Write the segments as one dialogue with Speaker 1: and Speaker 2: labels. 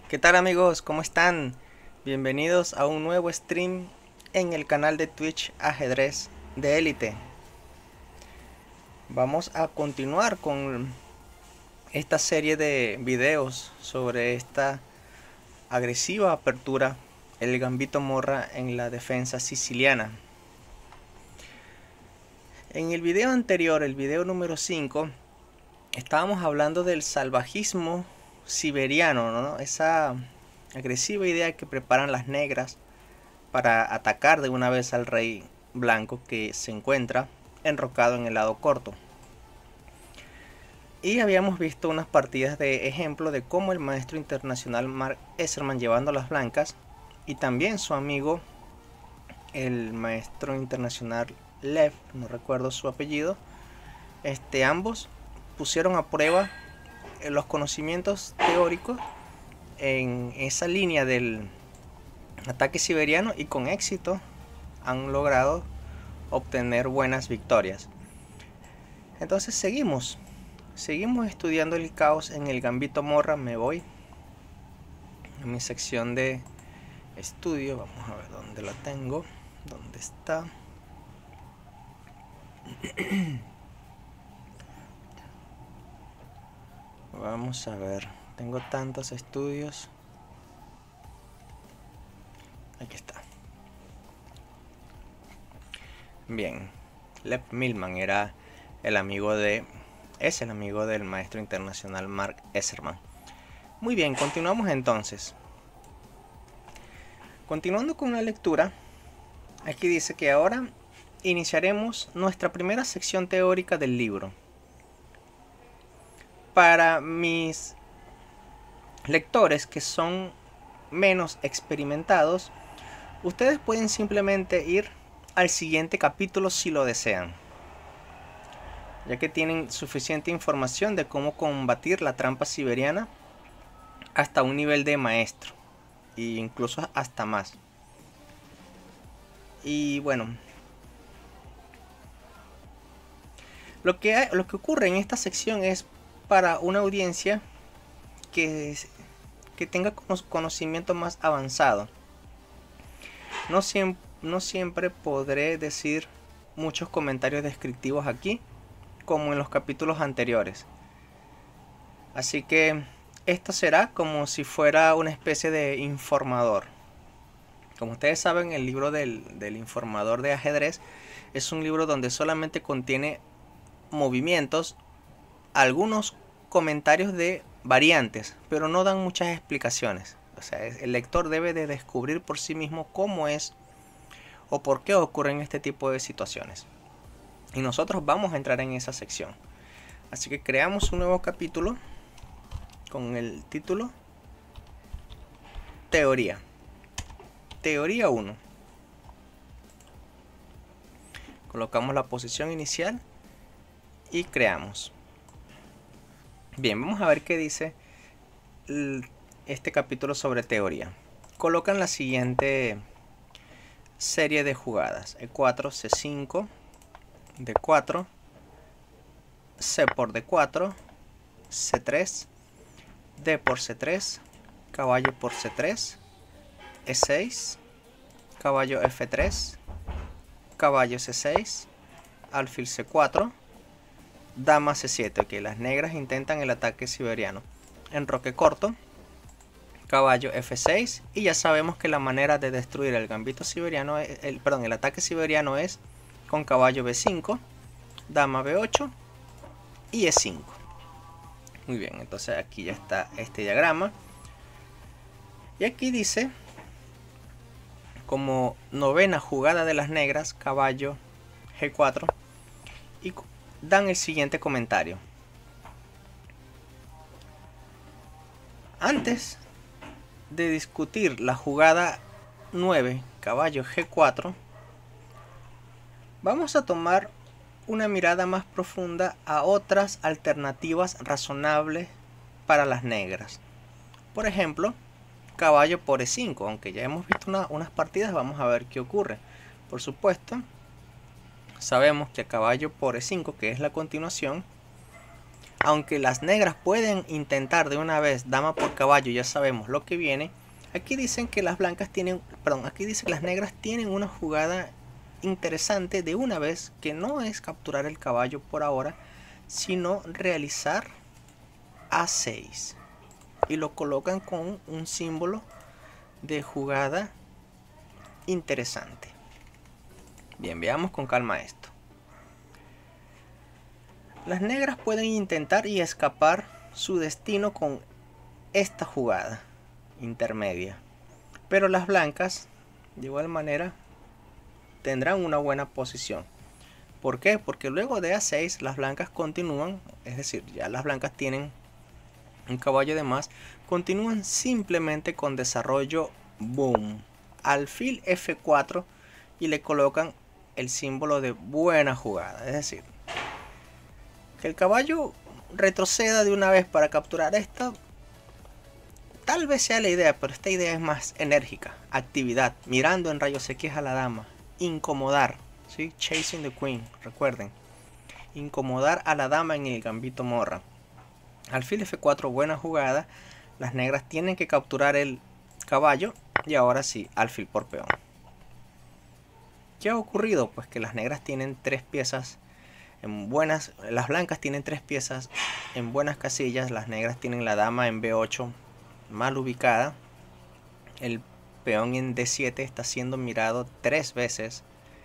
Speaker 1: ¿Qué tal amigos? ¿Cómo están? Bienvenidos a un nuevo stream en el canal de Twitch Ajedrez de Élite. Vamos a continuar con esta serie de videos sobre esta agresiva apertura, el Gambito Morra en la defensa siciliana. En el video anterior, el video número 5, estábamos hablando del salvajismo siberiano, ¿no? Esa agresiva idea que preparan las negras para atacar de una vez al rey blanco que se encuentra enrocado en el lado corto. Y habíamos visto unas partidas de ejemplo de cómo el maestro internacional Mark Esserman llevando a las blancas y también su amigo el maestro internacional Lev, no recuerdo su apellido, ambos pusieron a prueba los conocimientos teóricos en esa línea del ataque siberiano y con éxito han logrado obtener buenas victorias. Entonces seguimos estudiando el caos en el Gambito Morra. Me voy a mi sección de estudio, vamos a ver dónde la tengo, dónde está. Vamos a ver, tengo tantos estudios. Aquí está. Bien, Lev Milman es el amigo del maestro internacional Mark Esserman. Muy bien, continuamos entonces. Continuando con la lectura, aquí dice que ahora iniciaremos nuestra primera sección teórica del libro. Para mis lectores que son menos experimentados, ustedes pueden simplemente ir al siguiente capítulo si lo desean, ya que tienen suficiente información de cómo combatir la trampa siberiana hasta un nivel de maestro e incluso hasta más. Y bueno, lo que ocurre en esta sección es para una audiencia que tenga conocimiento más avanzado. No siempre podré decir muchos comentarios descriptivos aquí como en los capítulos anteriores, así que esto será como si fuera una especie de informador. Como ustedes saben, el libro del informador de ajedrez es un libro donde solamente contiene movimientos, algunos comentarios de variantes, pero no dan muchas explicaciones. O sea, el lector debe de descubrir por sí mismo cómo es o por qué ocurren este tipo de situaciones. Y nosotros vamos a entrar en esa sección. Así que creamos un nuevo capítulo con el título Teoría. Teoría 1. Colocamos la posición inicial y creamos. Bien, vamos a ver qué dice este capítulo sobre teoría. Colocan la siguiente serie de jugadas: E4, C5, D4, C por D4, C3, D por C3, caballo por C3, E6, caballo F3, caballo C6, alfil C4, dama C7. Ok, las negras intentan el ataque siberiano. Enroque corto, caballo F6, y ya sabemos que la manera de destruir el gambito siberiano, el ataque siberiano es con caballo B5, dama B8 y E5. Muy bien, entonces aquí ya está este diagrama. Y aquí dice, como novena jugada de las negras, caballo G4, y dan el siguiente comentario. Antes de discutir la jugada 9, caballo G4, vamos a tomar una mirada más profunda a otras alternativas razonables para las negras. Por ejemplo, caballo por E5, aunque ya hemos visto unas partidas, vamos a ver qué ocurre. Por supuesto, sabemos que caballo por E5, que es la continuación, aunque las negras pueden intentar de una vez dama por caballo, ya sabemos lo que viene. Aquí dicen que las blancas tienen, perdón, aquí dice que las negras tienen una jugada interesante de una vez, que no es capturar el caballo por ahora, sino realizar A6 y lo colocan con un símbolo de jugada interesante. Bien, veamos con calma esto. Las negras pueden intentar y escapar su destino con esta jugada intermedia, pero las blancas de igual manera tendrán una buena posición. ¿Por qué? Porque luego de A6 las blancas continúan, es decir, ya las blancas tienen un caballo de más, continúan simplemente con desarrollo boom, alfil F4 y le colocan el símbolo de buena jugada, es decir, que el caballo retroceda de una vez para capturar esta. Tal vez sea la idea, pero esta idea es más enérgica. Actividad, mirando en rayos X a la dama, incomodar, ¿sí? Chasing the queen, recuerden, incomodar a la dama en el gambito morra. Alfil F4, buena jugada. Las negras tienen que capturar el caballo y ahora sí, alfil por peón. ¿Qué ha ocurrido? Pues que las negras tienen 3 piezas en buenas, las blancas tienen 3 piezas en buenas casillas, las negras tienen la dama en B8 mal ubicada, el peón en D7 está siendo mirado 3 veces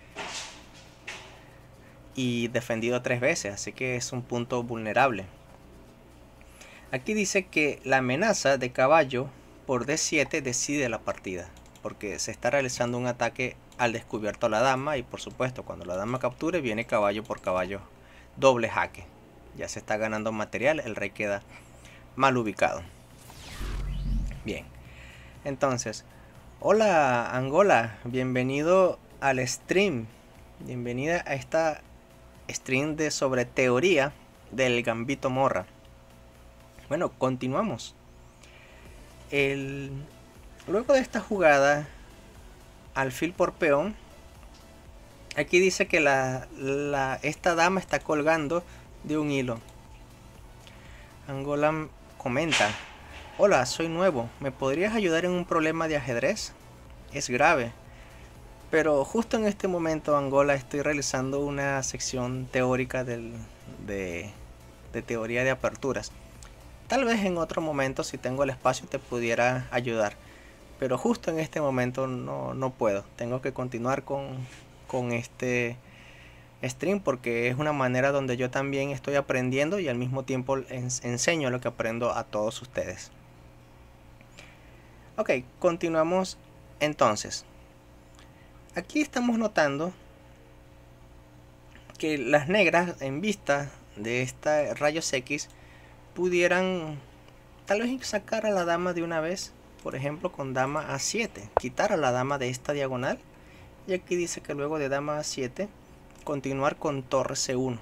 Speaker 1: y defendido 3 veces, así que es un punto vulnerable. Aquí dice que la amenaza de caballo por D7 decide la partida, porque se está realizando un ataque al descubierto a la dama y por supuesto cuando la dama capture viene caballo por caballo, doble jaque. Ya se está ganando material, el rey queda mal ubicado. Bien, entonces, hola Angola, bienvenido al stream, bienvenida a esta stream de sobre teoría del gambito morra. Bueno, continuamos. Luego de esta jugada alfil por peón, aquí dice que esta dama está colgando de un hilo. Angola comenta: hola, soy nuevo, ¿me podrías ayudar en un problema de ajedrez? Es grave. Pero justo en este momento, Angola, estoy realizando una sección teórica de teoría de aperturas. Tal vez en otro momento, si tengo el espacio, te pudiera ayudar. Pero justo en este momento no puedo. Tengo que continuar con este stream porque es una manera donde yo también estoy aprendiendo y al mismo tiempo enseño lo que aprendo a todos ustedes. Ok, continuamos entonces. Aquí estamos notando que las negras, en vista de esta rayos X, pudieran tal vez sacar a la dama de una vez, por ejemplo con dama A7, quitar a la dama de esta diagonal, y aquí dice que luego de dama A7 continuar con torre C1,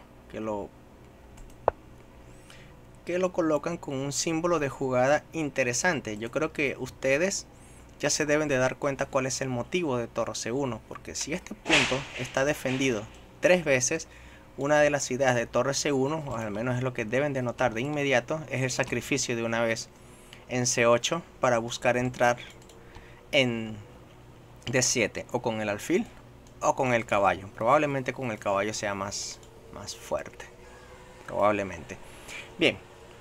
Speaker 1: que lo colocan con un símbolo de jugada interesante. Yo creo que ustedes ya se deben de dar cuenta cuál es el motivo de torre C1, porque si este punto está defendido 3 veces, una de las ideas de torre C1, o al menos es lo que deben de notar de inmediato, es el sacrificio de una vez en C8 para buscar entrar en D7 o con el alfil o con el caballo. Probablemente con el caballo sea más fuerte, probablemente. Bien,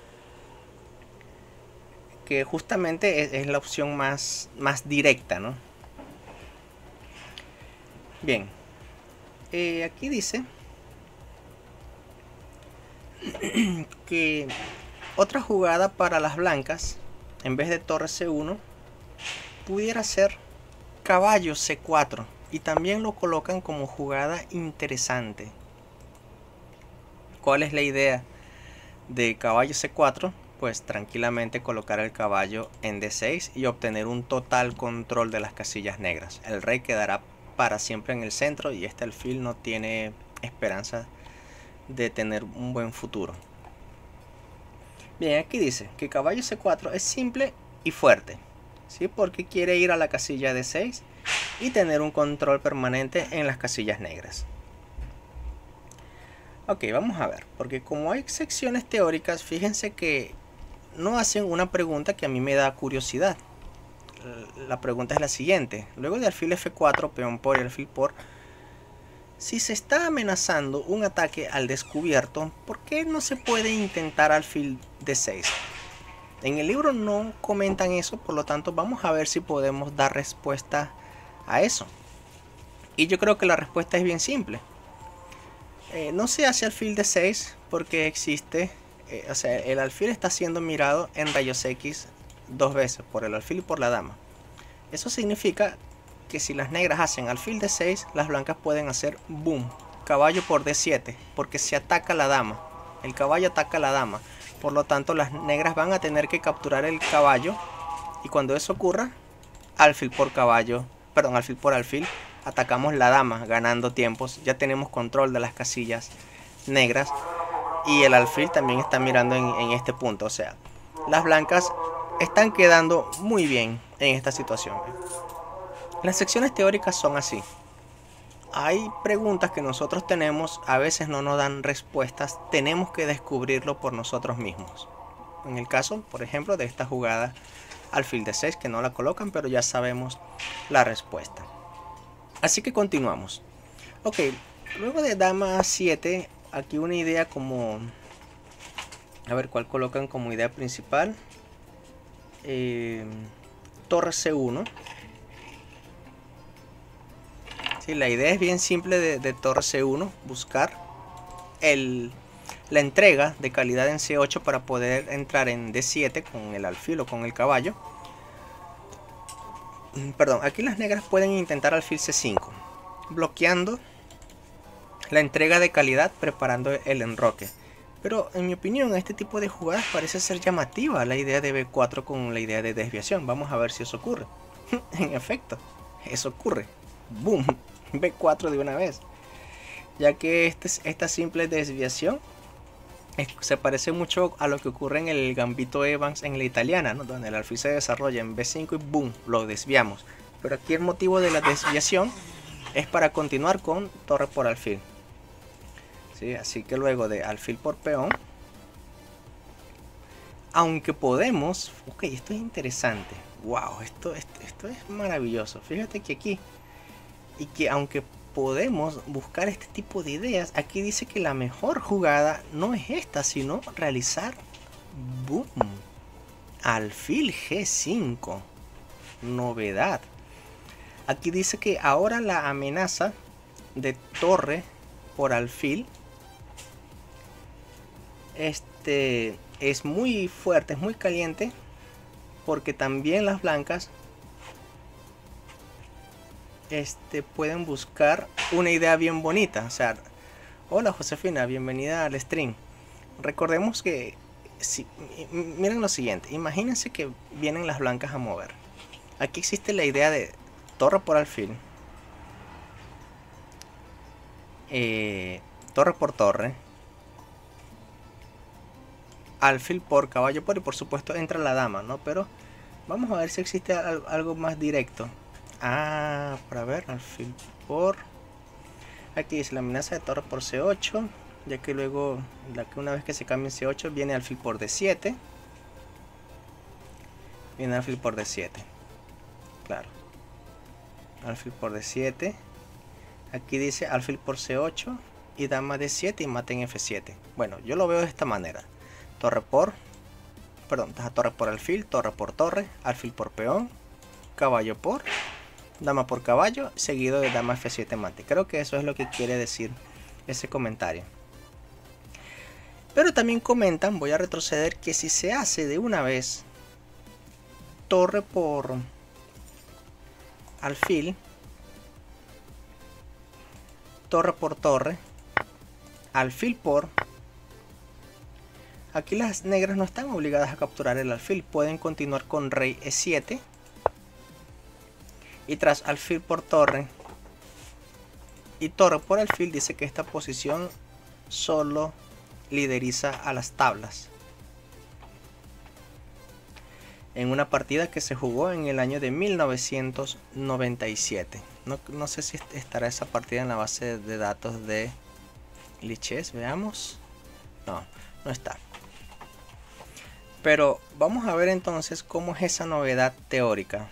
Speaker 1: que justamente es la opción más directa, ¿no? Bien, aquí dice que otra jugada para las blancas, en vez de torre C1, pudiera ser caballo C4, y también lo colocan como jugada interesante. ¿Cuál es la idea de caballo C4? Pues tranquilamente colocar el caballo en D6 y obtener un total control de las casillas negras. El rey quedará para siempre en el centro y este alfil no tiene esperanza de tener un buen futuro. Bien, aquí dice que caballo C4 es simple y fuerte, ¿sí? Porque quiere ir a la casilla D6 y tener un control permanente en las casillas negras. Ok, vamos a ver, porque como hay secciones teóricas, fíjense que no hacen una pregunta que a mí me da curiosidad. La pregunta es la siguiente: luego de alfil F4, peón por y alfil por, si se está amenazando un ataque al descubierto, ¿por qué no se puede intentar alfil D6? En el libro no comentan eso, por lo tanto vamos a ver si podemos dar respuesta a eso. Y yo creo que la respuesta es bien simple. No se hace alfil D6 porque existe, o sea, el alfil está siendo mirado en rayos X dos veces, por el alfil y por la dama. Eso significa que si las negras hacen alfil D6, las blancas pueden hacer boom, caballo por D7, porque se ataca la dama. El caballo ataca a la dama. Por lo tanto, las negras van a tener que capturar el caballo. Y cuando eso ocurra, alfil por caballo, perdón, alfil por alfil, atacamos la dama, ganando tiempos. Ya tenemos control de las casillas negras. Y el alfil también está mirando en este punto. O sea, las blancas están quedando muy bien en esta situación. Las secciones teóricas son así. Hay preguntas que nosotros tenemos, a veces no nos dan respuestas, tenemos que descubrirlo por nosotros mismos. En el caso, por ejemplo, de esta jugada alfil D6, que no la colocan, pero ya sabemos la respuesta. Así que continuamos. Ok, luego de dama A7, aquí una idea como... A ver, ¿cuál colocan como idea principal? Torre C1. Sí, la idea es bien simple de torre C1, buscar la entrega de calidad en C8 para poder entrar en D7 con el alfil o con el caballo. Perdón, aquí las negras pueden intentar alfil C5, bloqueando la entrega de calidad, preparando el enroque. Pero en mi opinión, este tipo de jugadas parece ser llamativa la idea de B4 con la idea de desviación. Vamos a ver si eso ocurre. En efecto, eso ocurre. Boom, B4 de una vez. Ya que esta simple desviación se parece mucho a lo que ocurre en el gambito Evans en la italiana, ¿no? Donde el alfil se desarrolla en B5 y boom, lo desviamos. Pero aquí el motivo de la desviación es para continuar con torre por alfil. ¿Sí? Así que luego de alfil por peón, aunque podemos... Ok, esto es interesante. Wow, esto es maravilloso. Fíjate que aquí... Y que aunque podemos buscar este tipo de ideas, aquí dice que la mejor jugada no es esta, sino realizar boom, alfil G5. Novedad. Aquí dice que ahora la amenaza de torre por alfil es muy fuerte, es muy caliente, porque también las blancas pueden buscar una idea bien bonita. O sea, hola Josefina, bienvenida al stream. Recordemos que miren lo siguiente, imagínense que vienen las blancas a mover. Aquí existe la idea de torre por alfil, torre por torre, alfil por caballo por, y por supuesto entra la dama, ¿no? Pero vamos a ver si existe algo más directo. Para ver, alfil por... Aquí dice la amenaza de torre por C8, ya que luego, una vez que se cambie en C8, viene alfil por D7. Viene alfil por D7. Claro. Alfil por D7. Aquí dice alfil por C8 y dama D7 y mate en F7. Bueno, yo lo veo de esta manera. Torre por... Perdón, torre por alfil, torre por torre, alfil por peón, caballo por... dama por caballo, seguido de dama F7 mate. Creo que eso es lo que quiere decir ese comentario. Pero también comentan, voy a retroceder, que si se hace de una vez torre por alfil, torre por torre, alfil por... Aquí las negras no están obligadas a capturar el alfil, pueden continuar con rey E7. Y tras alfil por torre y torre por alfil, dice que esta posición solo lideriza a las tablas. En una partida que se jugó en el año de 1997. No sé si estará esa partida en la base de datos de Lichess, veamos. No, no está. Pero vamos a ver entonces cómo es esa novedad teórica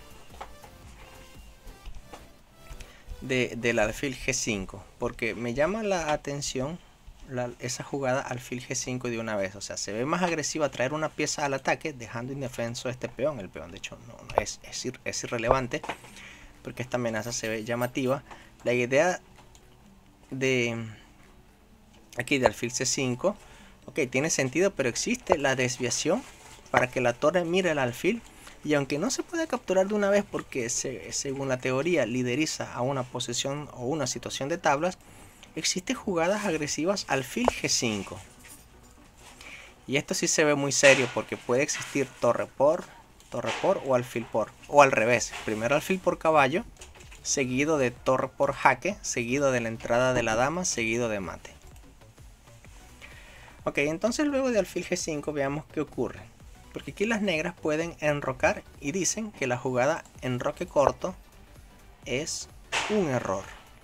Speaker 1: del alfil G5, porque me llama la atención esa jugada alfil G5 de una vez. O sea, se ve más agresiva traer una pieza al ataque dejando indefenso este peón. El peón de hecho es irrelevante porque esta amenaza se ve llamativa. La idea de aquí de alfil C5, ok, tiene sentido, pero existe la desviación para que la torre mire el alfil. Y aunque no se puede capturar de una vez porque según la teoría lideriza a una posición o una situación de tablas, existen jugadas agresivas alfil G5. Y esto sí se ve muy serio porque puede existir torre por o alfil por. O al revés, primero alfil por caballo, seguido de torre por jaque, seguido de la entrada de la dama, seguido de mate. Ok, entonces luego de alfil G5 veamos qué ocurre. Porque aquí las negras pueden enrocar y dicen que la jugada enroque corto es un error.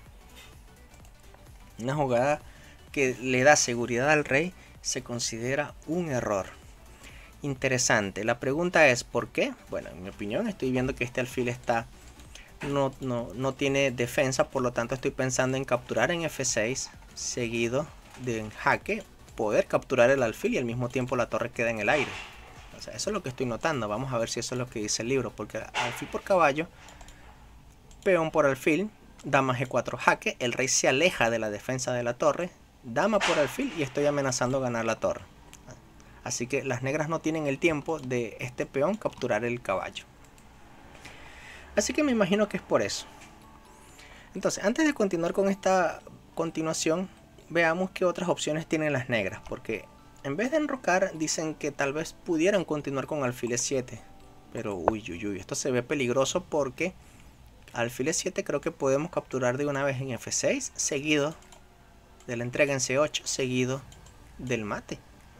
Speaker 1: Una jugada que le da seguridad al rey se considera un error. Interesante. La pregunta es ¿por qué? Bueno, en mi opinión estoy viendo que este alfil está no tiene defensa, por lo tanto estoy pensando en capturar en F6 seguido de en jaque, poder capturar el alfil y al mismo tiempo la torre queda en el aire. O sea, eso es lo que estoy notando. Vamos a ver si eso es lo que dice el libro. Porque alfil por caballo, peón por alfil, dama G4 jaque, el rey se aleja de la defensa de la torre, dama por alfil y estoy amenazando ganar la torre. Así que las negras no tienen el tiempo de este peón capturar el caballo. Así que me imagino que es por eso. Entonces, antes de continuar con esta continuación, veamos qué otras opciones tienen las negras. Porque en vez de enrocar, dicen que tal vez pudieran continuar con alfil E7. Pero uy, esto se ve peligroso porque alfil E7 creo que podemos capturar de una vez en F6, seguido de la entrega en C8, seguido del mate.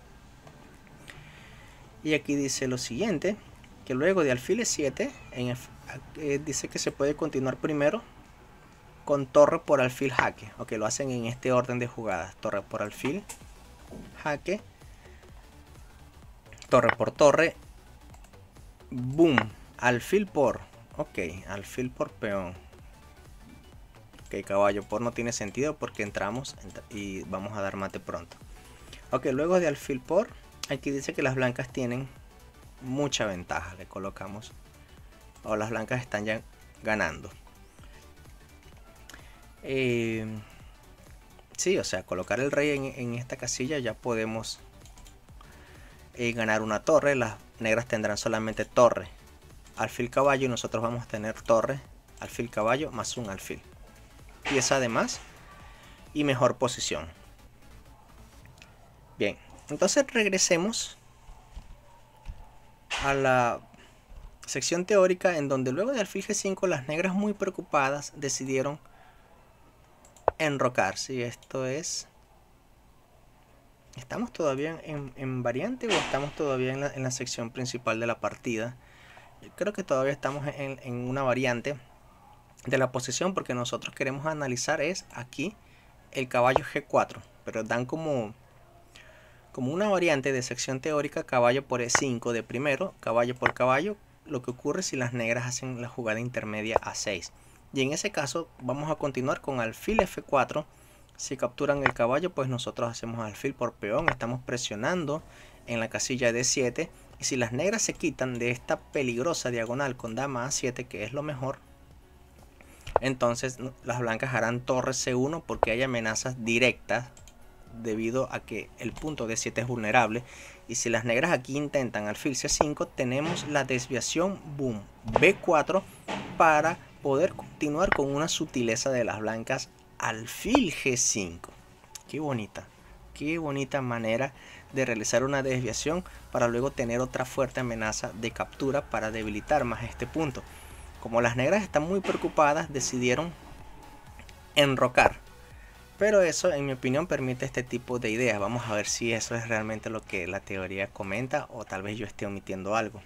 Speaker 1: Y aquí dice lo siguiente, que luego de alfil E7, dice que se puede continuar primero con torre por alfil jaque. Ok, lo hacen en este orden de jugadas. Torre por alfil, jaque, torre por torre, boom, alfil por, ok, alfil por peón. Ok, caballo por no tiene sentido porque entramos y vamos a dar mate pronto. Ok, luego de alfil por, aquí dice que las blancas tienen mucha ventaja. Le colocamos, o las blancas están ya ganando. Sí, o sea, colocar el rey en esta casilla ya podemos ganar una torre. Las negras tendrán solamente torre, alfil caballo y nosotros vamos a tener torre, alfil caballo más un alfil. Pieza de más y mejor posición. Bien, entonces regresemos a la sección teórica en donde luego de alfil G5 las negras muy preocupadas decidieron enrocar. Si esto es... ¿Estamos todavía en variante o estamos todavía en la sección principal de la partida? Yo creo que todavía estamos en una variante de la posición porque nosotros queremos analizar es aquí el caballo G4. Pero dan como una variante de sección teórica caballo por E5 de primero, caballo por caballo, lo que ocurre si las negras hacen la jugada intermedia A6. Y en ese caso vamos a continuar con alfil F4. Si capturan el caballo, pues nosotros hacemos alfil por peón, estamos presionando en la casilla D7. Y si las negras se quitan de esta peligrosa diagonal con dama A7, que es lo mejor, entonces las blancas harán torre C1 porque hay amenazas directas debido a que el punto D7 es vulnerable. Y si las negras aquí intentan alfil C5, tenemos la desviación boom B4 para poder continuar con una sutileza de las blancas alfil G5. Qué bonita manera de realizar una desviación para luego tener otra fuerte amenaza de captura para debilitar más este punto. Como las negras están muy preocupadas, decidieron enrocar. Pero eso, en mi opinión, permite este tipo de ideas. Vamos a ver si eso es realmente lo que la teoría comenta o tal vez yo esté omitiendo algo.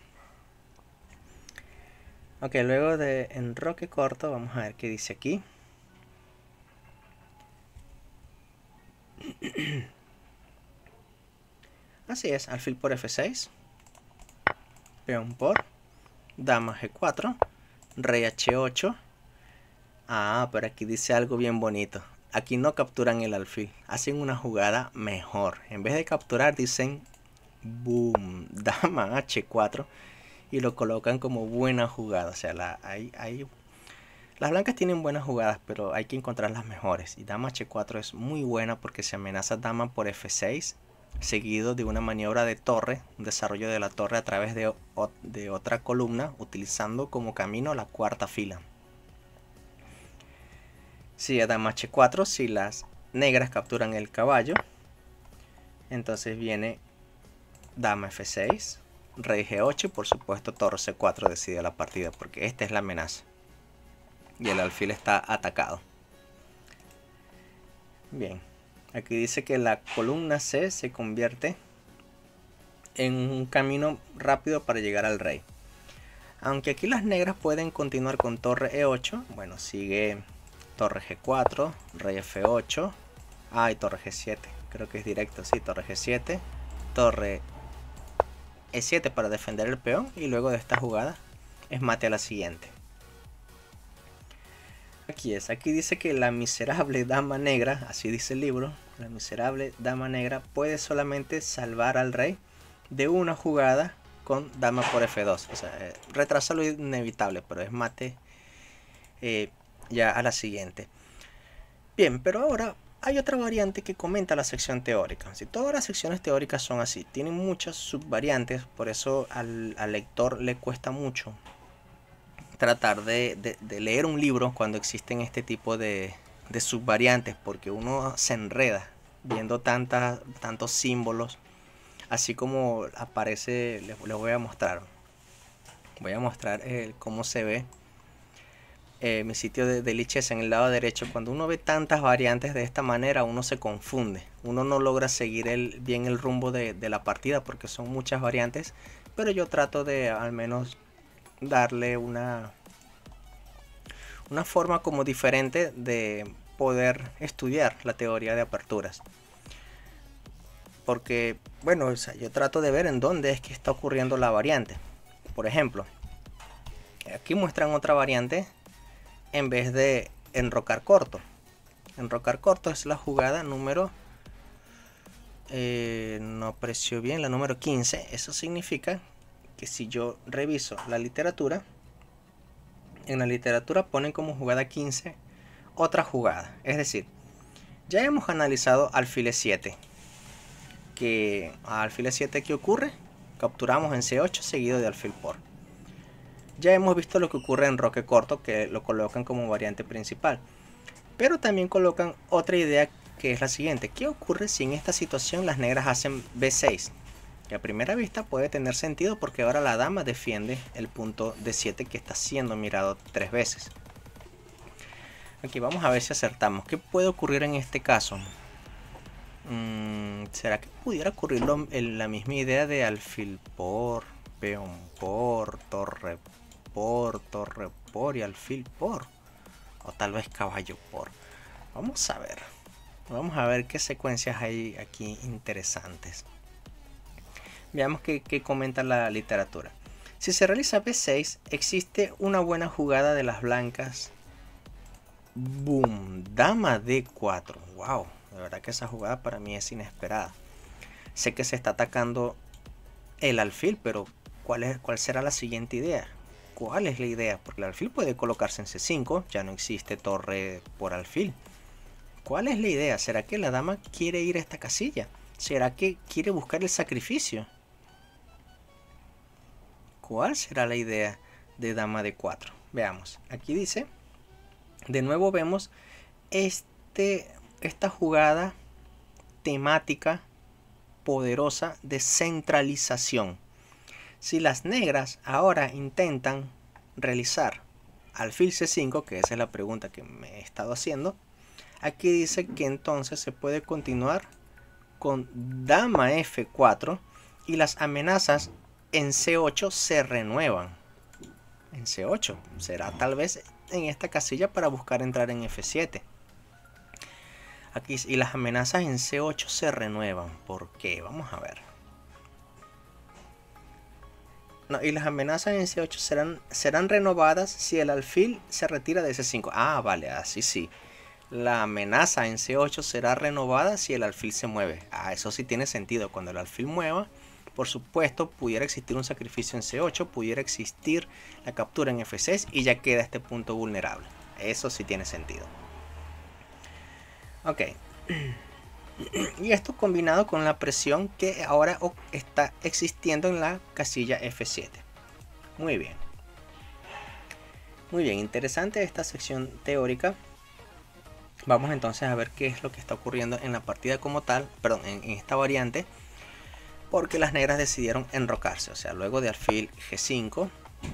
Speaker 1: Ok, luego de enroque corto, vamos a ver qué dice aquí. Así es, alfil por F6, peón por, dama G4, rey H8. Ah, pero aquí dice algo bien bonito. Aquí no capturan el alfil, hacen una jugada mejor. En vez de capturar dicen boom, dama H4 y lo colocan como buena jugada. O sea, las blancas tienen buenas jugadas, pero hay que encontrar las mejores. Y dama H4 es muy buena porque se amenaza dama por F6, seguido de una maniobra de torre, un desarrollo de la torre a través de otra columna, utilizando como camino la cuarta fila. Sigue dama H4, si las negras capturan el caballo, entonces viene dama F6, rey G8 y por supuesto torre C4 decide la partida, porque esta es la amenaza. Y el alfil está atacado. Bien, aquí dice que la columna C se convierte en un camino rápido para llegar al rey. Aunque aquí las negras pueden continuar con torre E8, bueno, sigue torre G4, rey F8, y torre G7, creo que es directo, sí, torre G7, torre E7 para defender el peón, y luego de esta jugada es mate a la siguiente. Aquí dice que la miserable dama negra, así dice el libro, la miserable dama negra puede solamente salvar al rey de una jugada con dama por F2, o sea, retrasa lo inevitable, pero es mate ya a la siguiente. Bien, pero ahora hay otra variante que comenta la sección teórica. Si todas las secciones teóricas son así, tienen muchas subvariantes, por eso al lector le cuesta mucho tratar de leer un libro cuando existen este tipo de subvariantes, porque uno se enreda viendo tantos símbolos, así como aparece. Les voy a mostrar cómo se ve mi sitio de Lichess en el lado derecho. Cuando uno ve tantas variantes de esta manera, uno se confunde, uno no logra seguir bien el rumbo de la partida porque son muchas variantes, pero yo trato de al menos darle una forma como diferente de poder estudiar la teoría de aperturas, porque bueno, o sea, yo trato de ver en dónde es que está ocurriendo la variante. Por ejemplo, aquí muestran otra variante en vez de enrocar corto. Enrocar corto es la jugada número no aprecio bien, la número 15. Eso significa que si yo reviso la literatura, en la literatura ponen como jugada 15 otra jugada. Es decir, ya hemos analizado alfil E7, que a alfil E7 ¿qué ocurre? Capturamos en C8 seguido de alfil por. Ya hemos visto lo que ocurre en roque corto, que lo colocan como variante principal, pero también colocan otra idea, que es la siguiente: ¿qué ocurre si en esta situación las negras hacen B6? Que a primera vista puede tener sentido porque ahora la dama defiende el punto D7 que está siendo mirado 3 veces. Aquí vamos a ver si acertamos. ¿Qué puede ocurrir en este caso? ¿Será que pudiera ocurrir la misma idea de alfil por, peón por, torre por y alfil por? O tal vez caballo por. Vamos a ver qué secuencias hay aquí interesantes. Veamos qué comenta la literatura. Si se realiza B6, existe una buena jugada de las blancas. Boom, dama D4. Wow, de verdad que esa jugada para mí es inesperada. Sé que se está atacando el alfil, pero ¿cuál será la siguiente idea? ¿Cuál es la idea? Porque el alfil puede colocarse en C5, ya no existe torre por alfil. ¿Cuál es la idea? ¿Será que la dama quiere ir a esta casilla? ¿Será que quiere buscar el sacrificio? ¿Cuál será la idea de dama D4? Veamos, aquí dice, de nuevo vemos esta jugada temática poderosa de centralización. Si las negras ahora intentan realizar alfil C5, que esa es la pregunta que me he estado haciendo, aquí dice que entonces se puede continuar con dama F4 y las amenazas en C8 se renuevan. En C8 será tal vez en esta casilla para buscar entrar en F7. Aquí, y las amenazas en C8 se renuevan. ¿Por qué? Vamos a ver. No, y las amenazas en C8 serán renovadas si el alfil se retira de C5. Ah, vale, así sí. La amenaza en C8 será renovada si el alfil se mueve. Ah, eso sí tiene sentido. Cuando el alfil mueva, por supuesto, pudiera existir un sacrificio en C8, pudiera existir la captura en F6 y ya queda este punto vulnerable. Eso sí tiene sentido. Ok. Y esto combinado con la presión que ahora está existiendo en la casilla F7. Muy bien. Muy bien, interesante esta sección teórica. Vamos entonces a ver qué es lo que está ocurriendo en la partida como tal, perdón, en esta variante. Porque las negras decidieron enrocarse, o sea, luego de alfil G5.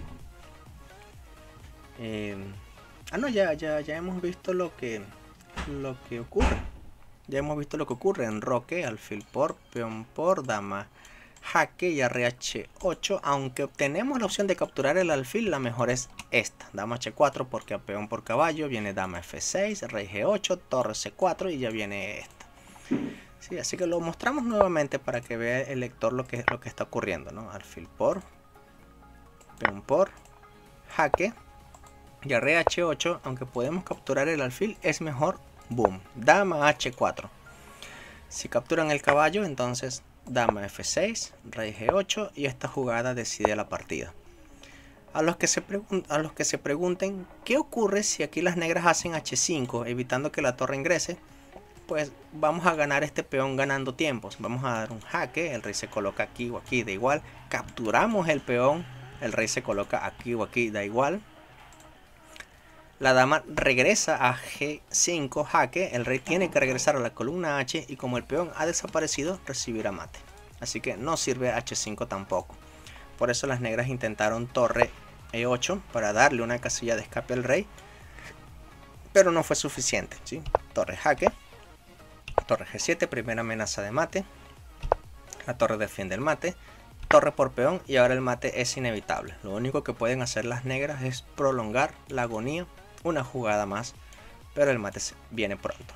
Speaker 1: No, ya hemos visto lo que ocurre. Ya hemos visto lo que ocurre: enroque, alfil por, peón por, dama jaque y RH8. Aunque tenemos la opción de capturar el alfil, la mejor es esta, dama H4, porque a peón por caballo viene dama F6, rey G8, torre C4 y ya viene esta. Sí, así que lo mostramos nuevamente para que vea el lector lo que está ocurriendo, ¿no? Alfil por, peón por, jaque y rey H8. Aunque podemos capturar el alfil, es mejor, boom, dama H4. Si capturan el caballo, entonces dama F6, rey G8 y esta jugada decide la partida. A los que se pregunten qué ocurre si aquí las negras hacen H5 evitando que la torre ingrese, pues vamos a ganar este peón ganando tiempos. Vamos a dar un jaque, el rey se coloca aquí o aquí, da igual. Capturamos el peón, el rey se coloca aquí o aquí, da igual. La dama regresa a G5 jaque, el rey tiene que regresar a la columna H y como el peón ha desaparecido recibirá mate. Así que no sirve H5 tampoco. Por eso las negras intentaron torre E8 para darle una casilla de escape al rey, pero no fue suficiente, ¿sí? Torre jaque, torre G7, primera amenaza de mate. La torre defiende el mate, torre por peón y ahora el mate es inevitable. Lo único que pueden hacer las negras es prolongar la agonía una jugada más, pero el mate viene pronto.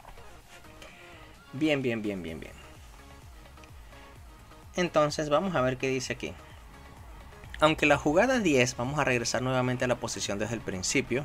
Speaker 1: Bien. Entonces vamos a ver qué dice aquí. Aunque la jugada 10, vamos a regresar nuevamente a la posición desde el principio.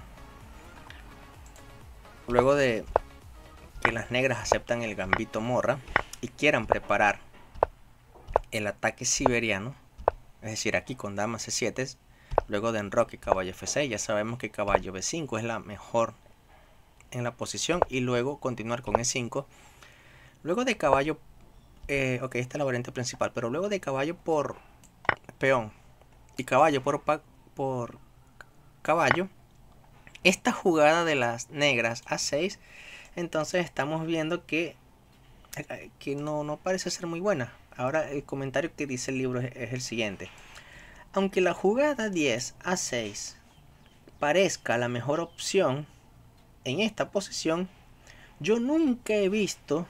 Speaker 1: Luego de que las negras aceptan el gambito morra y quieran preparar el ataque siberiano, es decir, aquí con dama C7, luego de enroque caballo F6, ya sabemos que caballo B5 es la mejor en la posición y luego continuar con E5. Luego de caballo, ok, esta es la variante principal, pero luego de caballo por peón y caballo por caballo, esta jugada de las negras A6, entonces estamos viendo que no parece ser muy buena. Ahora el comentario que dice el libro es el siguiente: aunque la jugada 10 A6 parezca la mejor opción en esta posición, yo nunca lo he visto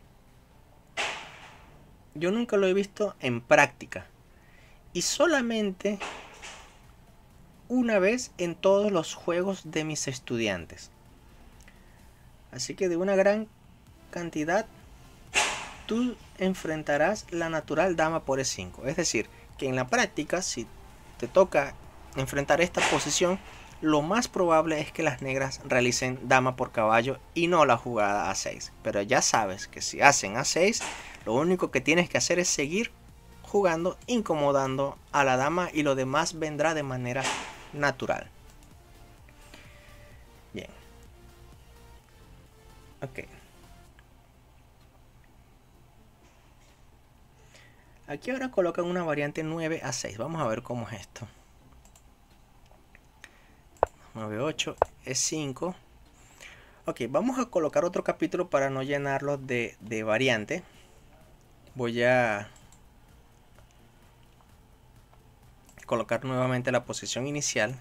Speaker 1: en práctica y solamente una vez en todos los juegos de mis estudiantes. Así que de una gran cantidad tú enfrentarás la natural dama por E5. Es decir, que en la práctica, si te toca enfrentar esta posición, lo más probable es que las negras realicen dama por caballo y no la jugada A6. Pero ya sabes que si hacen A6, lo único que tienes que hacer es seguir jugando, incomodando a la dama y lo demás vendrá de manera natural. Bien. Ok. Aquí ahora colocan una variante 9 a 6. Vamos a ver cómo es esto. 9-8, E5. Ok, vamos a colocar otro capítulo para no llenarlo de variante. Voy a colocar nuevamente la posición inicial.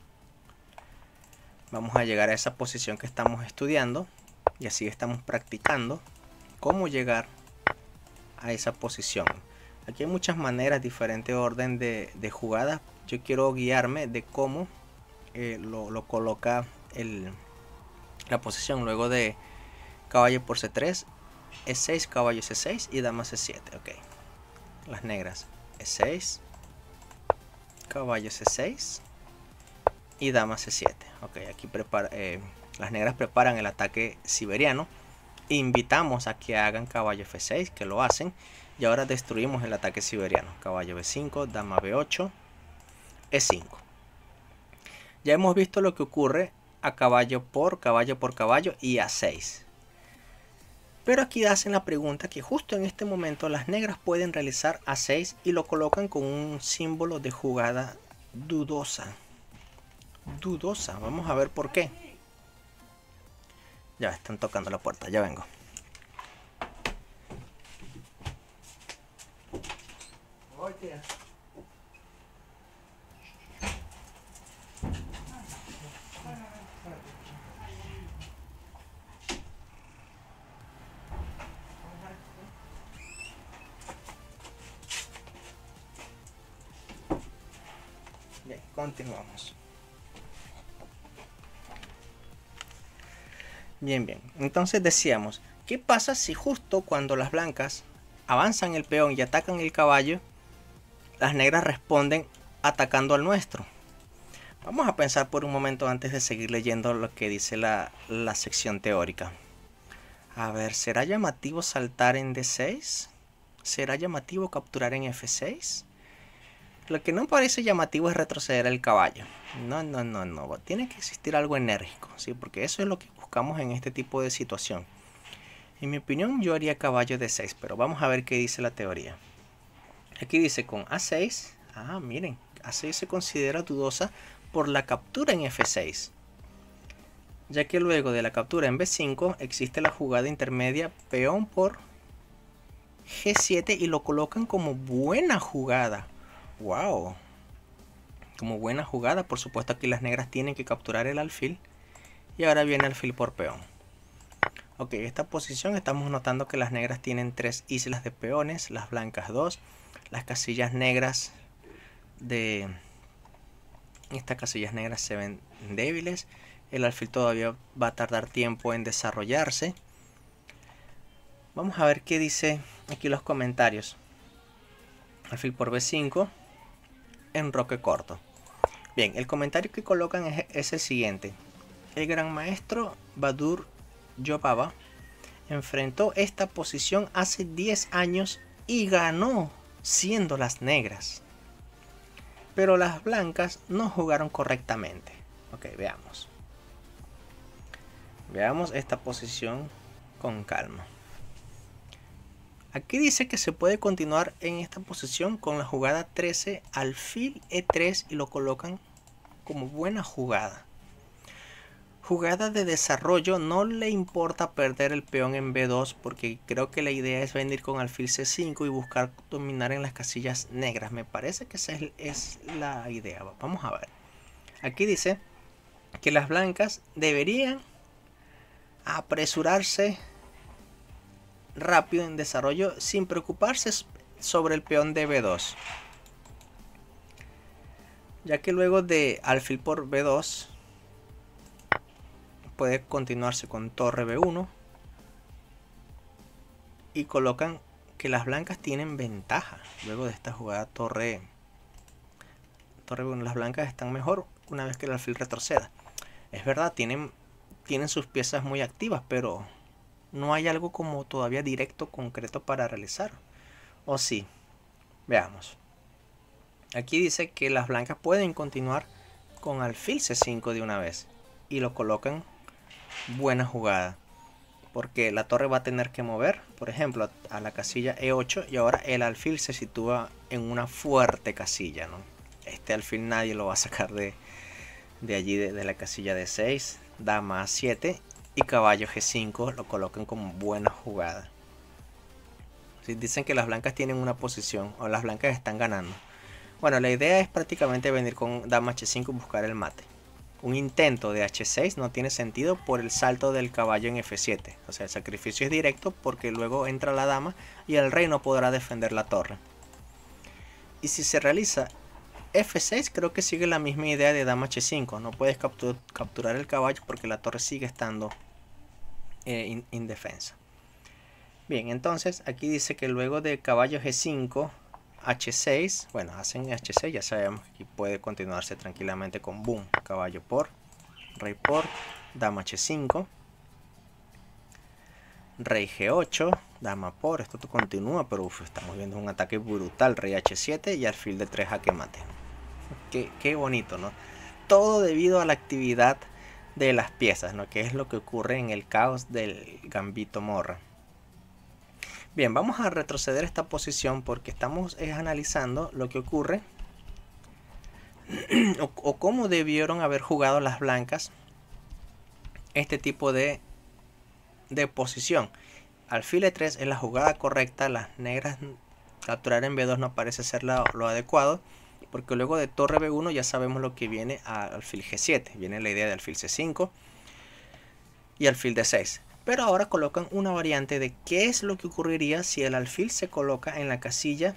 Speaker 1: Vamos a llegar a esa posición que estamos estudiando y así estamos practicando cómo llegar a esa posición. Aquí hay muchas maneras, diferente orden de jugadas. Yo quiero guiarme de cómo lo coloca la posición luego de caballo por C3, E6, caballo C6 y dama C7. Ok, las negras E6, caballo C6 y dama C7. Ok, aquí las negras preparan el ataque siberiano. Invitamos a que hagan caballo F6, que lo hacen. Y ahora destruimos el ataque siberiano. Caballo B5, dama B8, E5. Ya hemos visto lo que ocurre a caballo por caballo y A6. Pero aquí hacen la pregunta que justo en este momento las negras pueden realizar A6 y lo colocan con un símbolo de jugada dudosa. Dudosa, vamos a ver por qué. Ya están tocando la puerta, ya vengo. Bien, continuamos. Bien. Entonces decíamos, ¿qué pasa si justo cuando las blancas avanzan el peón y atacan el caballo, las negras responden atacando al nuestro? Vamos a pensar por un momento antes de seguir leyendo lo que dice la sección teórica. A ver, ¿será llamativo saltar en D6? ¿Será llamativo capturar en F6? Lo que no parece llamativo es retroceder el caballo. No. Tiene que existir algo enérgico, ¿sí? Porque eso es lo que buscamos en este tipo de situación. En mi opinión, yo haría caballo D6, pero vamos a ver qué dice la teoría. Aquí dice con A6. Ah, miren, A6 se considera dudosa por la captura en F6. Ya que luego de la captura en B5 existe la jugada intermedia peón por G7 y lo colocan como buena jugada. Wow, como buena jugada. Por supuesto aquí las negras tienen que capturar el alfil y ahora viene alfil por peón. Ok, esta posición estamos notando que las negras tienen 3 islas de peones, las blancas 2, las casillas negras de estas casillas negras se ven débiles, el alfil todavía va a tardar tiempo en desarrollarse. Vamos a ver qué dice aquí los comentarios. Alfil por B5, enroque corto. Bien, el comentario que colocan es el siguiente. El gran maestro Badur Jobaba enfrentó esta posición hace 10 años y ganó siendo las negras. Pero las blancas no jugaron correctamente. Ok, veamos. Veamos esta posición con calma. Aquí dice que se puede continuar en esta posición con la jugada 13, alfil E3 y lo colocan como buena jugada. Jugada de desarrollo, no le importa perder el peón en B2 porque creo que la idea es venir con alfil C5 y buscar dominar en las casillas negras. Me parece que esa es la idea. Vamos a ver. Aquí dice que las blancas deberían apresurarse rápido en desarrollo sin preocuparse sobre el peón de B2. Ya que luego de alfil por B2 puede continuarse con torre B1 y colocan que las blancas tienen ventaja luego de esta jugada torre B1. Las blancas están mejor una vez que el alfil retroceda. Es verdad, tienen sus piezas muy activas, pero no hay algo como todavía directo, concreto para realizar. ¿O sí? Veamos. Aquí dice que las blancas pueden continuar con alfil C5 de una vez y lo colocan buena jugada, porque la torre va a tener que mover, por ejemplo, a la casilla E8 y ahora el alfil se sitúa en una fuerte casilla, ¿no? Este alfil nadie lo va a sacar de allí, de la casilla D6, dama A7 y caballo G5 lo colocan como buena jugada. ¿Sí? Dicen que las blancas tienen una posición o las blancas están ganando. Bueno, la idea es prácticamente venir con dama H5 y buscar el mate. Un intento de H6 no tiene sentido por el salto del caballo en F7. O sea, el sacrificio es directo porque luego entra la dama y el rey no podrá defender la torre. Y si se realiza F6, creo que sigue la misma idea de dama H5. No puedes capturar el caballo porque la torre sigue estando indefensa. Bien, entonces aquí dice que luego de caballo G5, H6, bueno, hacen H6, ya sabemos que aquí puede continuarse tranquilamente con boom, caballo por, rey por, dama H5, rey G8, dama por, esto continúa, pero estamos viendo un ataque brutal, rey H7 y alfil de 3 jaque mate. Qué bonito, ¿no? Todo debido a la actividad de las piezas, ¿no? Que es lo que ocurre en el caos del gambito morra. Bien, vamos a retroceder esta posición porque estamos analizando lo que ocurre o cómo debieron haber jugado las blancas este tipo de posición. Alfil E3 es la jugada correcta, las negras capturar en B2 no parece ser lo adecuado, porque luego de torre B1 ya sabemos lo que viene a alfil G7, viene la idea de alfil C5 y alfil D6. Pero ahora colocan una variante de qué es lo que ocurriría si el alfil se coloca en la casilla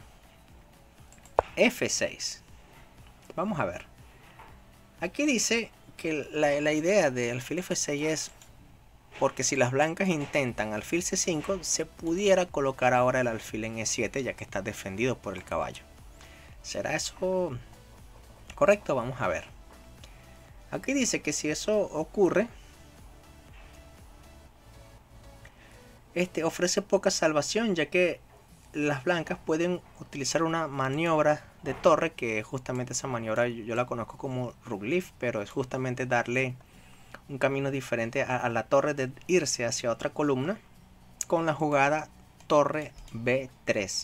Speaker 1: F6. Vamos a ver. Aquí dice que la idea de alfil F6 es porque si las blancas intentan alfil C5, se pudiera colocar ahora el alfil en E7, ya que está defendido por el caballo. ¿Será eso correcto? Vamos a ver. Aquí dice que si eso ocurre, ofrece poca salvación, ya que las blancas pueden utilizar una maniobra de torre, que justamente esa maniobra yo la conozco como Rookleaf, pero es justamente darle un camino diferente a la torre, de irse hacia otra columna con la jugada torre B3.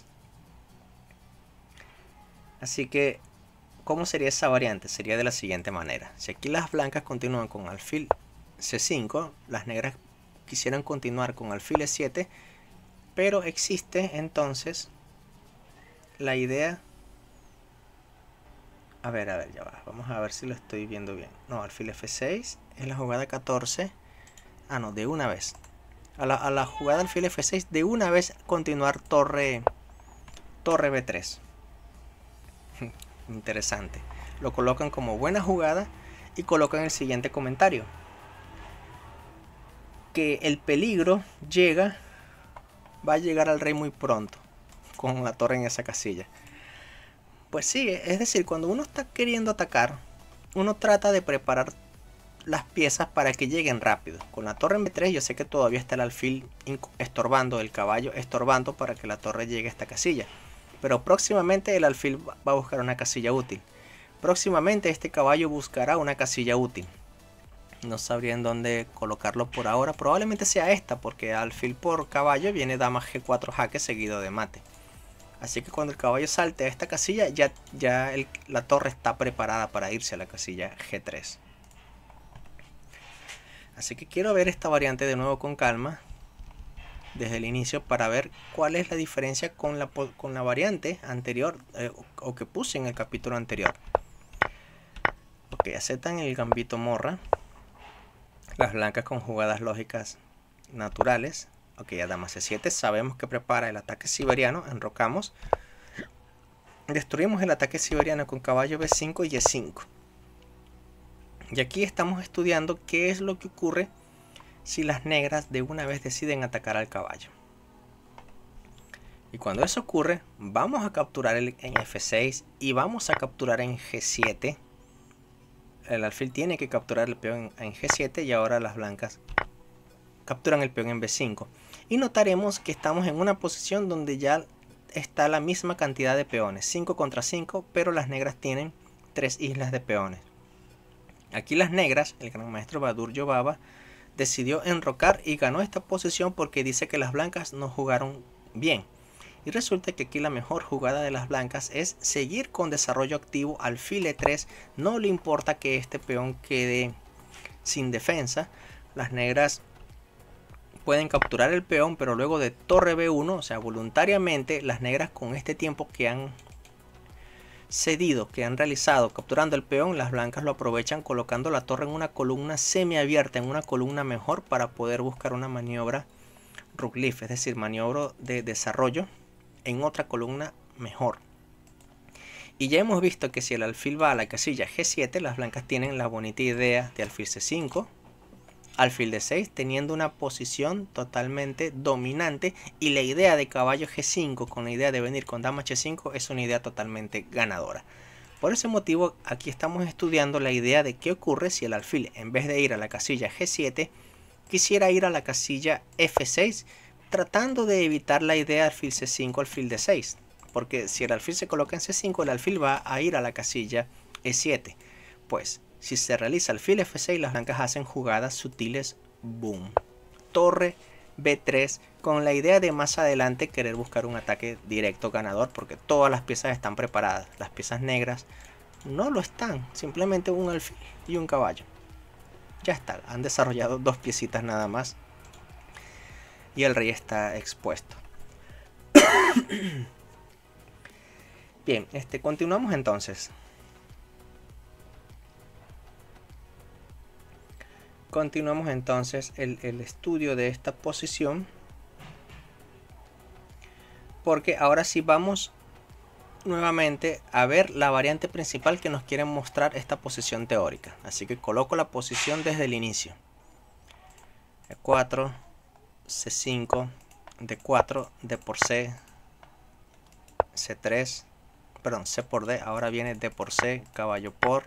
Speaker 1: Así que, ¿cómo sería esa variante? Sería de la siguiente manera. Si aquí las blancas continúan con alfil C5, las negras quisieran continuar con alfil E7, pero existe entonces la idea. A ver, ya va. Vamos a ver si lo estoy viendo bien. No, alfil F6 es la jugada 14. Ah, no, de una vez. A la jugada alfil F6, de una vez continuar torre B3. Interesante. Lo colocan como buena jugada y colocan el siguiente comentario: que el peligro va a llegar al rey muy pronto con la torre en esa casilla. Pues sí, es decir, cuando uno está queriendo atacar, uno trata de preparar las piezas para que lleguen rápido. Con la torre en B3 yo sé que todavía está el alfil estorbando, el caballo estorbando para que la torre llegue a esta casilla. Pero próximamente el alfil va a buscar una casilla útil. Próximamente este caballo buscará una casilla útil. No sabría en dónde colocarlo por ahora. Probablemente sea esta, porque alfil por caballo viene dama G4 jaque seguido de mate. Así que cuando el caballo salte a esta casilla, la torre está preparada para irse a la casilla G3. Así que quiero ver esta variante de nuevo con calma desde el inicio para ver cuál es la diferencia con la variante anterior o que puse en el capítulo anterior. Ok, aceptan el gambito morra. Las blancas con jugadas lógicas naturales. Ok, a dama C7 sabemos que prepara el ataque siberiano. Enrocamos. Destruimos el ataque siberiano con caballo B5 y E5. Y aquí estamos estudiando qué es lo que ocurre si las negras de una vez deciden atacar al caballo. Y cuando eso ocurre, vamos a capturar en F6 y vamos a capturar en G7. El alfil tiene que capturar el peón en G7 y ahora las blancas capturan el peón en B5. Y notaremos que estamos en una posición donde ya está la misma cantidad de peones, 5 contra 5, pero las negras tienen 3 islas de peones. Aquí las negras, el gran maestro Badur Yobaba, decidió enrocar y ganó esta posición porque dice que las blancas no jugaron bien. Y resulta que aquí la mejor jugada de las blancas es seguir con desarrollo activo alfil E3. No le importa que este peón quede sin defensa. Las negras pueden capturar el peón, pero luego de torre B1, o sea, voluntariamente las negras con este tiempo que han cedido, que han realizado capturando el peón, las blancas lo aprovechan colocando la torre en una columna semiabierta, en una columna mejor para poder buscar una maniobra Rookleaf, es decir, maniobra de desarrollo en otra columna mejor. Y ya hemos visto que si el alfil va a la casilla G7, las blancas tienen la bonita idea de alfil C5, alfil D6 teniendo una posición totalmente dominante, y la idea de caballo G5 con la idea de venir con dama H5 es una idea totalmente ganadora. Por ese motivo aquí estamos estudiando la idea de qué ocurre si el alfil, en vez de ir a la casilla G7, quisiera ir a la casilla F6, tratando de evitar la idea alfil C5, alfil D6, porque si el alfil se coloca en C5, el alfil va a ir a la casilla E7. Pues si se realiza alfil F6, las blancas hacen jugadas sutiles, boom, torre B3, con la idea de más adelante querer buscar un ataque directo ganador, porque todas las piezas están preparadas. Las piezas negras no lo están, simplemente un alfil y un caballo. Ya está, han desarrollado dos piecitas nada más y el rey está expuesto. Bien, continuamos entonces. Continuamos entonces el estudio de esta posición, porque ahora sí vamos nuevamente a ver la variante principal que nos quiere mostrar esta posición teórica. Así que coloco la posición desde el inicio. E4, C5, D4, D por C, C3, perdón, C por D, ahora viene D por C, caballo por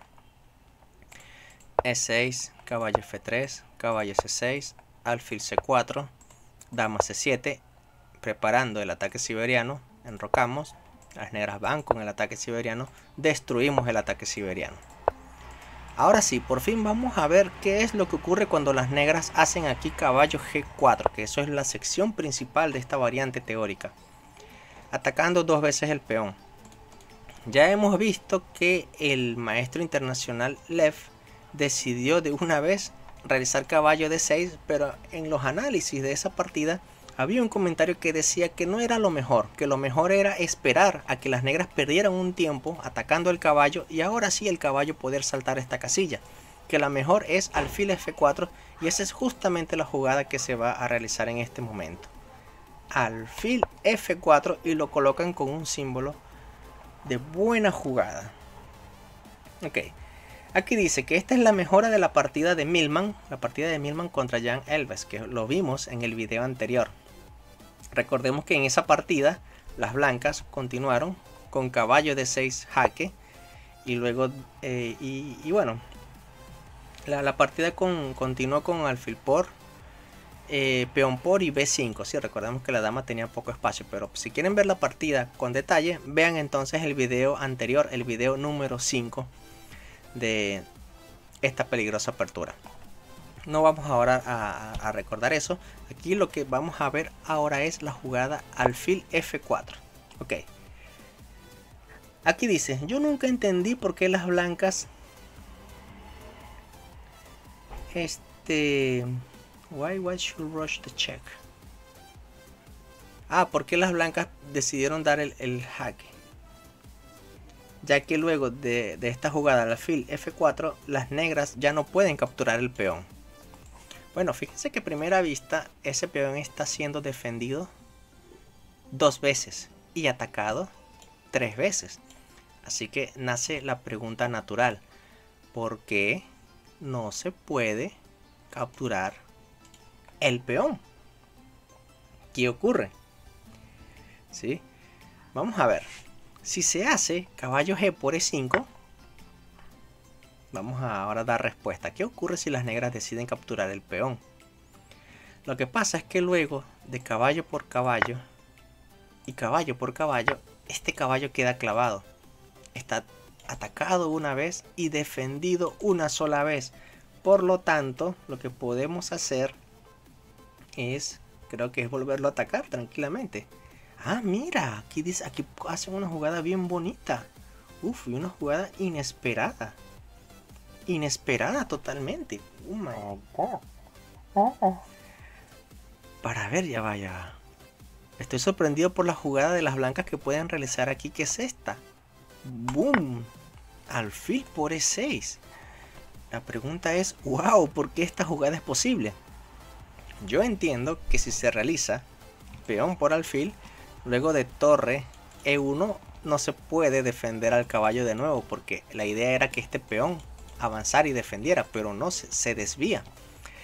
Speaker 1: E6, caballo F3, caballo C6, alfil C4, dama C7, preparando el ataque siberiano, enrocamos, las negras van con el ataque siberiano, destruimos el ataque siberiano. Ahora sí, por fin vamos a ver qué es lo que ocurre cuando las negras hacen aquí caballo G4, que eso es la sección principal de esta variante teórica, atacando dos veces el peón. Ya hemos visto que el maestro internacional Lev decidió de una vez realizar caballo D6, pero en los análisis de esa partida había un comentario que decía que no era lo mejor, que lo mejor era esperar a que las negras perdieran un tiempo atacando el caballo y ahora sí el caballo poder saltar esta casilla, que la mejor es alfil F4, y esa es justamente la jugada que se va a realizar en este momento. Alfil F4 y lo colocan con un símbolo de buena jugada. Ok, aquí dice que esta es la mejora de la partida de Millman, contra Jan Elves, que lo vimos en el video anterior. Recordemos que en esa partida las blancas continuaron con caballo D6 jaque, y luego bueno, la partida continuó con alfil por, peón por y B5. Sí, recordemos que la dama tenía poco espacio, pero si quieren ver la partida con detalle, vean entonces el video anterior, el video número 5 de esta peligrosa apertura. No vamos ahora a recordar eso. Aquí lo que vamos a ver ahora es la jugada alfil F4. Ok. Aquí dice, yo nunca entendí por qué las blancas why should rush the check. ¿Por qué las blancas decidieron dar el jaque? Ya que luego de esta jugada al alfil F4, las negras ya no pueden capturar el peón. Bueno, fíjense que a primera vista ese peón está siendo defendido 2 veces y atacado 3 veces. Así que nace la pregunta natural: ¿por qué no se puede capturar el peón? ¿Qué ocurre? ¿Sí? Vamos a ver. Si se hace caballo G por E5, vamos a ahora dar respuesta. ¿Qué ocurre si las negras deciden capturar el peón? Lo que pasa es que luego de caballo por caballo y caballo por caballo, este caballo queda clavado. Está atacado una vez y defendido una sola vez. Por lo tanto, lo que podemos hacer es, creo que es volverlo a atacar tranquilamente. Mira, aquí dice, aquí hacen una jugada bien bonita. Uf, y una jugada inesperada. Inesperada totalmente. Oh my God. Para ver, ya vaya. Estoy sorprendido por la jugada de las blancas que pueden realizar aquí. ¿Qué es esta? ¡Boom! Alfil por E6. La pregunta es, wow, ¿por qué esta jugada es posible? Yo entiendo que si se realiza peón por alfil, luego de torre E1 no se puede defender al caballo de nuevo, porque la idea era que este peón avanzara y defendiera, pero no se desvía.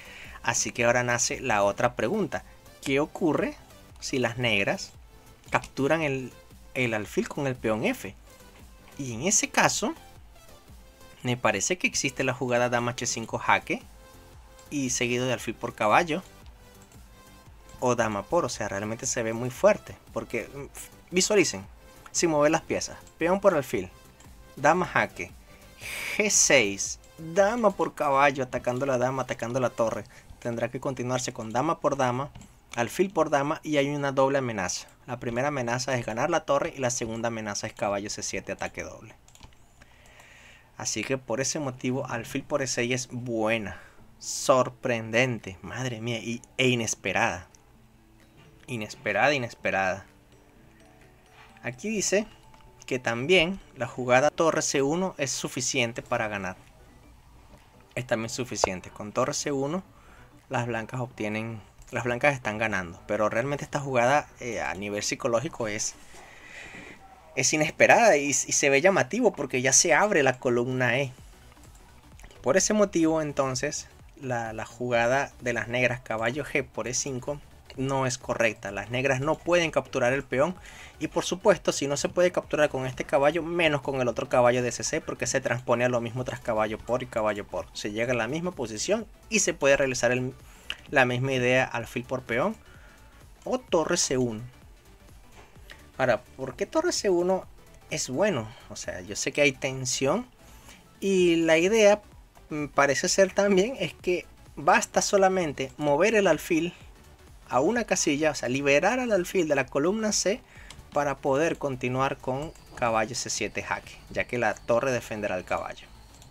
Speaker 1: Así que ahora nace la otra pregunta. ¿Qué ocurre si las negras capturan el alfil con el peón F? Y en ese caso, me parece que existe la jugada dama h5 jaque y seguido de alfil por caballo o dama por, o sea, realmente se ve muy fuerte, porque visualicen, sin mover las piezas, peón por alfil, dama jaque, g6, dama por caballo, atacando la dama, atacando la torre, tendrá que continuarse con dama por dama, alfil por dama, y hay una doble amenaza. La primera amenaza es ganar la torre y la segunda amenaza es caballo c7, ataque doble. Así que por ese motivo alfil por e6 es buena, sorprendente, madre mía, e inesperada. Inesperada. Aquí dice que también la jugada torre c1 es suficiente para ganar. Es también suficiente. Con torre c1 las blancas están ganando. Pero realmente esta jugada a nivel psicológico es inesperada y se ve llamativo porque ya se abre la columna E. Por ese motivo entonces la jugada de las negras caballo G por E5 no es correcta. Las negras no pueden capturar el peón y por supuesto si no se puede capturar con este caballo, menos con el otro caballo de CC, porque se transpone a lo mismo tras caballo por y caballo por. Se llega a la misma posición y se puede realizar la misma idea alfil por peón o torre C1. Ahora, ¿por qué torre C1 es bueno? O sea, yo sé que hay tensión y la idea parece ser también es que basta solamente mover el alfil a una casilla, o sea, liberar al alfil de la columna C para poder continuar con caballo C7 jaque, ya que la torre defenderá al caballo.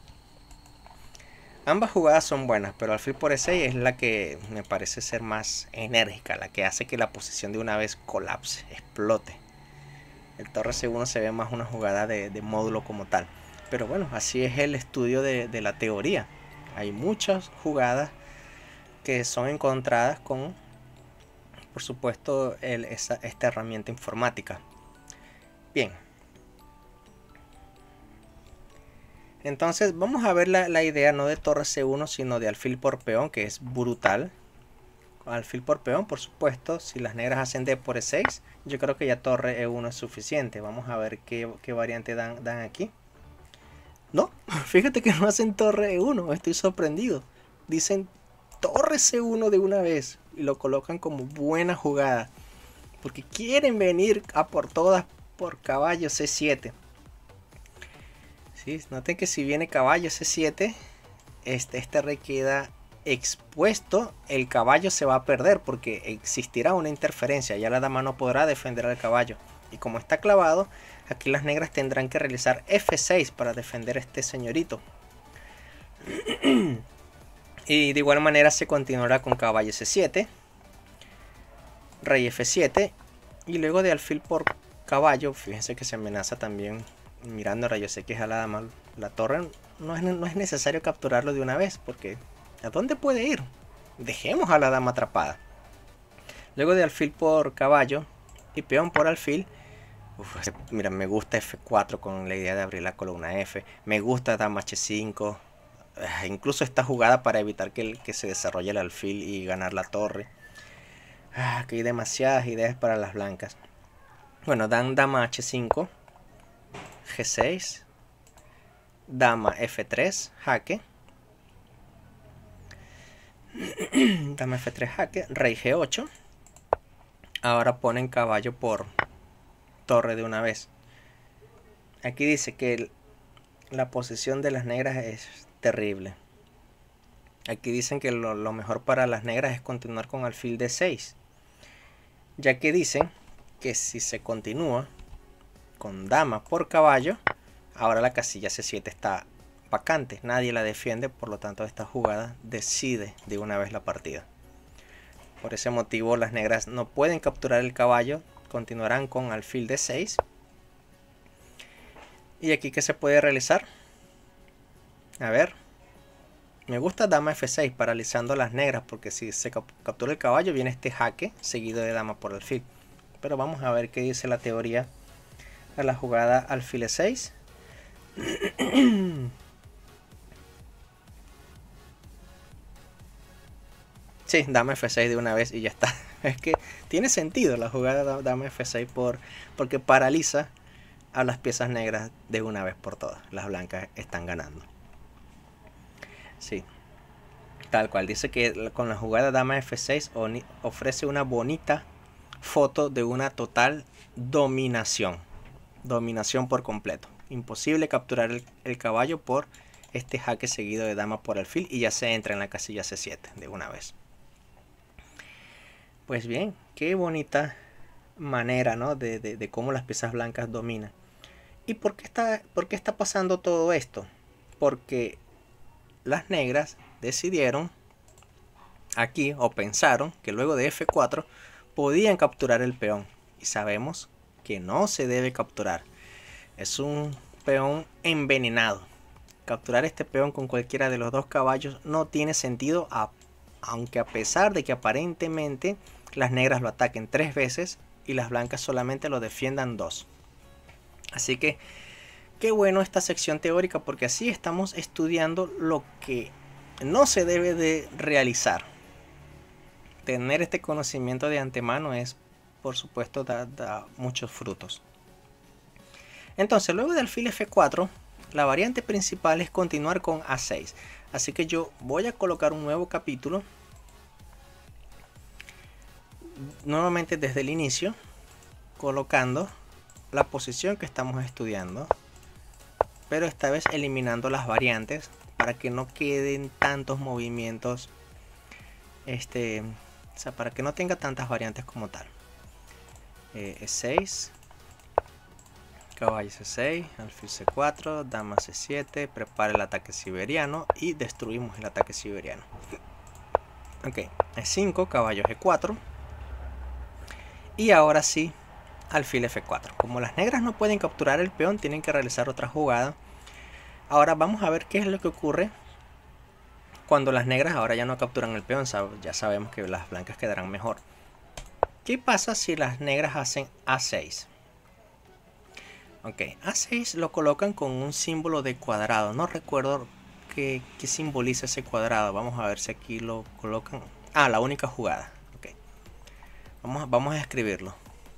Speaker 1: Ambas jugadas son buenas, pero alfil por E6 es la que me parece ser más enérgica, la que hace que la posición de una vez colapse, explote. El torre C1 se ve más una jugada de módulo como tal. Pero bueno, así es el estudio de la teoría. Hay muchas jugadas que son encontradas con, por supuesto, esta herramienta informática. Bien. Entonces vamos a ver la idea no de torre C1, sino de alfil por peón, que es brutal. Alfil por peón, por supuesto, si las negras hacen D por E6, yo creo que ya torre E1 es suficiente. Vamos a ver qué variante dan aquí. No, fíjate que no hacen torre E1, estoy sorprendido. Dicen torre C1 de una vez y lo colocan como buena jugada, porque quieren venir a por todas por caballo C7. ¿Sí? Noten que si viene caballo C7, este rey queda expuesto, el caballo se va a perder porque existirá una interferencia, ya la dama no podrá defender al caballo. Y como está clavado, aquí las negras tendrán que realizar F6 para defender a este señorito. Y de igual manera se continuará con caballo C7, rey F7 y luego de alfil por caballo. Fíjense que se amenaza también mirando rayos X a la dama. La torre no es necesario capturarlo de una vez porque ¿a dónde puede ir? Dejemos a la dama atrapada. Luego de alfil por caballo y peón por alfil. Mira, me gusta F4 con la idea de abrir la columna F. Me gusta dama H5. Incluso esta jugada para evitar que se desarrolle el alfil y ganar la torre. Que hay demasiadas ideas para las blancas. Bueno, dan dama H5, G6, dama F3, jaque. Dama F3 jaque, rey G8. Ahora ponen caballo por torre de una vez. Aquí dice que la posición de las negras es terrible. Aquí dicen que lo mejor para las negras es continuar con alfil D6, ya que dicen que si se continúa con dama por caballo, ahora la casilla C7 está vacante, nadie la defiende, por lo tanto esta jugada decide de una vez la partida. Por ese motivo las negras no pueden capturar el caballo, continuarán con alfil D6. Y aquí ¿qué se puede realizar? A ver, me gusta dama F6 paralizando a las negras, porque si se captura el caballo viene este jaque seguido de dama por alfil. Pero vamos a ver qué dice la teoría a la jugada alfil E6. Sí, dama F6 de una vez y ya está. Es que tiene sentido la jugada dama F6 porque paraliza a las piezas negras de una vez por todas. Las blancas están ganando. Sí, tal cual. Dice que con la jugada dama F6 ofrece una bonita foto de una total dominación. Dominación por completo. Imposible capturar el caballo por este jaque seguido de dama por alfil y ya se entra en la casilla C7 de una vez. Pues bien, qué bonita manera, ¿no? de cómo las piezas blancas dominan. ¿Y por qué está pasando todo esto? Porque las negras decidieron aquí, o pensaron, que luego de F4 podían capturar el peón. Y sabemos que no se debe capturar. Es un peón envenenado. Capturar este peón con cualquiera de los dos caballos no tiene sentido, aunque a pesar de que aparentemente las negras lo ataquen 3 veces y las blancas solamente lo defiendan 2. Así que qué bueno esta sección teórica, porque así estamos estudiando lo que no se debe de realizar. Tener este conocimiento de antemano es, por supuesto, da muchos frutos. Entonces, luego de alfil F4, la variante principal es continuar con A6. Así que yo voy a colocar un nuevo capítulo, nuevamente desde el inicio, colocando la posición que estamos estudiando, pero esta vez eliminando las variantes para que no queden tantos movimientos, o sea, para que no tenga tantas variantes como tal. E6, caballo C6, alfil C4, dama C7, prepara el ataque siberiano y destruimos el ataque siberiano. Ok, E5, caballo G4 y ahora sí, alfil F4. Como las negras no pueden capturar el peón, tienen que realizar otra jugada. Ahora vamos a ver qué es lo que ocurre cuando las negras ahora ya no capturan el peón. Ya sabemos que las blancas quedarán mejor. ¿Qué pasa si las negras hacen A6? Ok, A6 lo colocan con un símbolo de cuadrado. No recuerdo qué simboliza ese cuadrado. Vamos a ver si aquí lo colocan. Ah, la única jugada. Ok, vamos a escribirlo.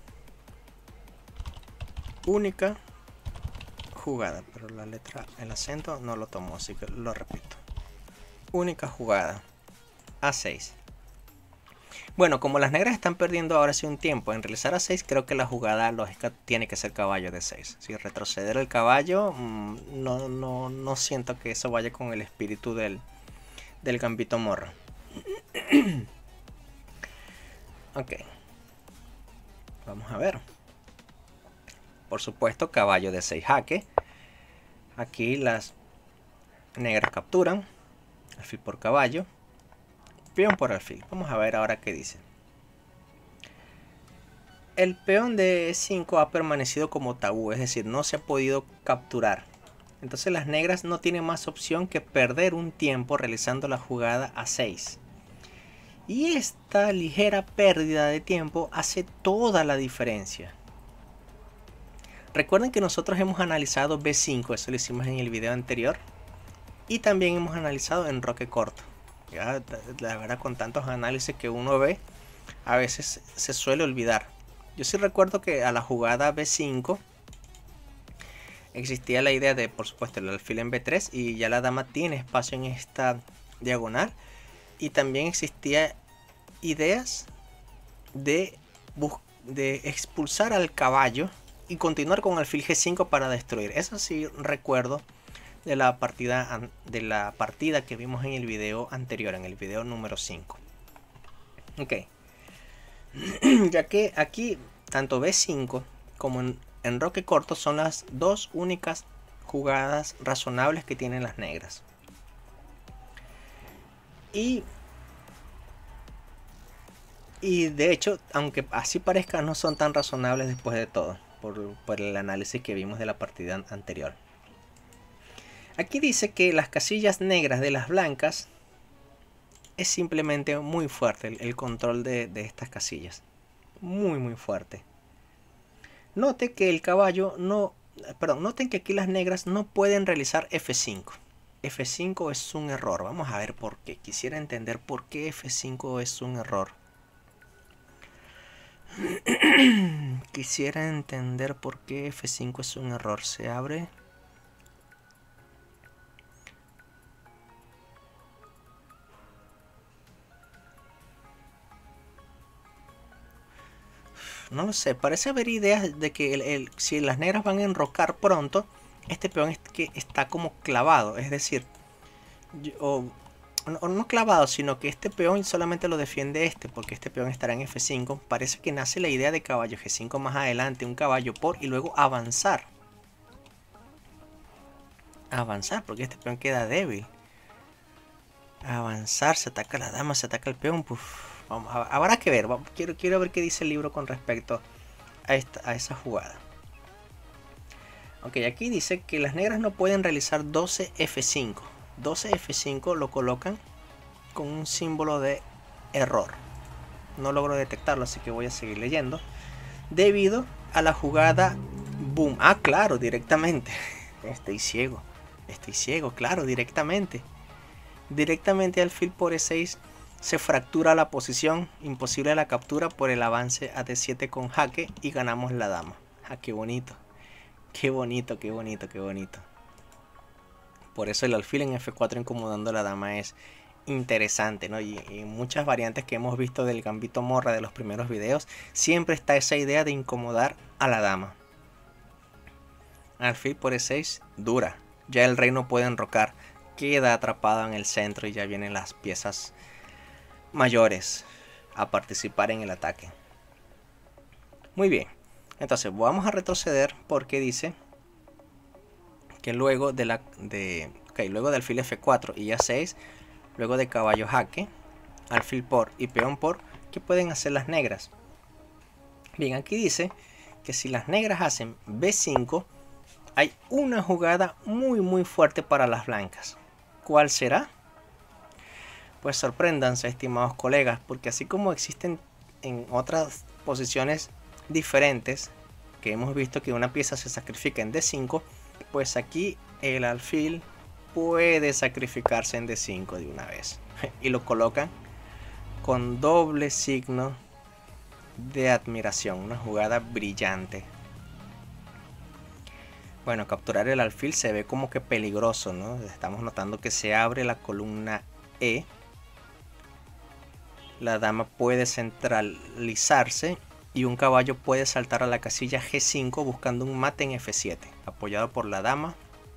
Speaker 1: Única jugada, pero la letra, el acento no lo tomó, así que lo repito. Única jugada, A6. Bueno, como las negras están perdiendo ahora sí un tiempo en realizar A6, creo que la jugada lógica tiene que ser caballo D6. Si retroceder el caballo, no siento que eso vaya con el espíritu del gambito morra. Ok, vamos a ver. Por supuesto, caballo D6 jaque. Aquí las negras capturan. Alfil por caballo. Peón por alfil. Vamos a ver ahora qué dice. El peón de E5 ha permanecido como tabú, es decir, no se ha podido capturar. Entonces las negras no tienen más opción que perder un tiempo realizando la jugada A6. Y esta ligera pérdida de tiempo hace toda la diferencia. Recuerden que nosotros hemos analizado B5, eso lo hicimos en el video anterior. Y también hemos analizado enroque corto. Ya, la verdad, con tantos análisis que uno ve, a veces se suele olvidar. Yo sí recuerdo que a la jugada B5 existía la idea de, por supuesto, el alfil en B3 y ya la dama tiene espacio en esta diagonal. Y también existía ideas de expulsar al caballo y continuar con alfil G5 para destruir. Eso sí recuerdo de la partida que vimos en el video anterior, en el video número 5. Ok. Ya que aquí tanto B5 como en enroque corto son las dos únicas jugadas razonables que tienen las negras. Y de hecho, aunque así parezca, no son tan razonables después de todo, por el análisis que vimos de la partida anterior. Aquí dice que las casillas negras de las blancas es simplemente muy fuerte el control de estas casillas. Muy fuerte. Note que el caballo noten que aquí las negras no pueden realizar F5. F5 es un error. Vamos a ver por qué. Quisiera entender por qué F5 es un error. Quisiera entender por qué F5 es un error. Se abre. No lo sé. Parece haber ideas de que si las negras van a enrocar pronto, este peón está como clavado. Es decir, no clavado, sino que este peón solamente lo defiende porque este peón estará en F5. Parece que nace la idea de caballo G5 más adelante, un caballo por y luego avanzar. Avanzar, porque este peón queda débil. Avanzar, se ataca la dama, se ataca el peón. Vamos, habrá que ver. Quiero ver qué dice el libro con respecto a esa jugada. Ok, aquí dice que las negras no pueden realizar 12 F5. 12 F5 lo colocan con un símbolo de error. No logro detectarlo, así que voy a seguir leyendo. Debido a la jugada boom. Ah, claro, directamente. Estoy ciego, claro, directamente. Directamente alfil por E6 se fractura la posición, imposible la captura por el avance a D7 con jaque y ganamos la dama. Ah, qué bonito. Qué bonito, qué bonito, qué bonito. Por eso el alfil en F4 incomodando a la dama es interesante, ¿no? Y muchas variantes que hemos visto del gambito morra de los primeros videos, siempre está esa idea de incomodar a la dama. Alfil por E6, dura. Ya el rey no puede enrocar, queda atrapado en el centro y ya vienen las piezas mayores a participar en el ataque. Muy bien, entonces vamos a retroceder porque dice que luego luego de alfil F4 y A6, luego de caballo jaque, alfil por y peón por, ¿qué pueden hacer las negras? Bien, aquí dice que si las negras hacen B5, hay una jugada muy fuerte para las blancas. ¿Cuál será? Pues sorpréndanse, estimados colegas, porque así como existen en otras posiciones diferentes, que hemos visto que una pieza se sacrifica en D5, pues aquí el alfil puede sacrificarse en D5 de una vez. Y lo colocan con doble signo de admiración, una jugada brillante. Bueno, capturar el alfil se ve como que peligroso, ¿no? Estamos notando que se abre la columna E. La dama puede centralizarse y un caballo puede saltar a la casilla G5 buscando un mate en F7, apoyado por la dama.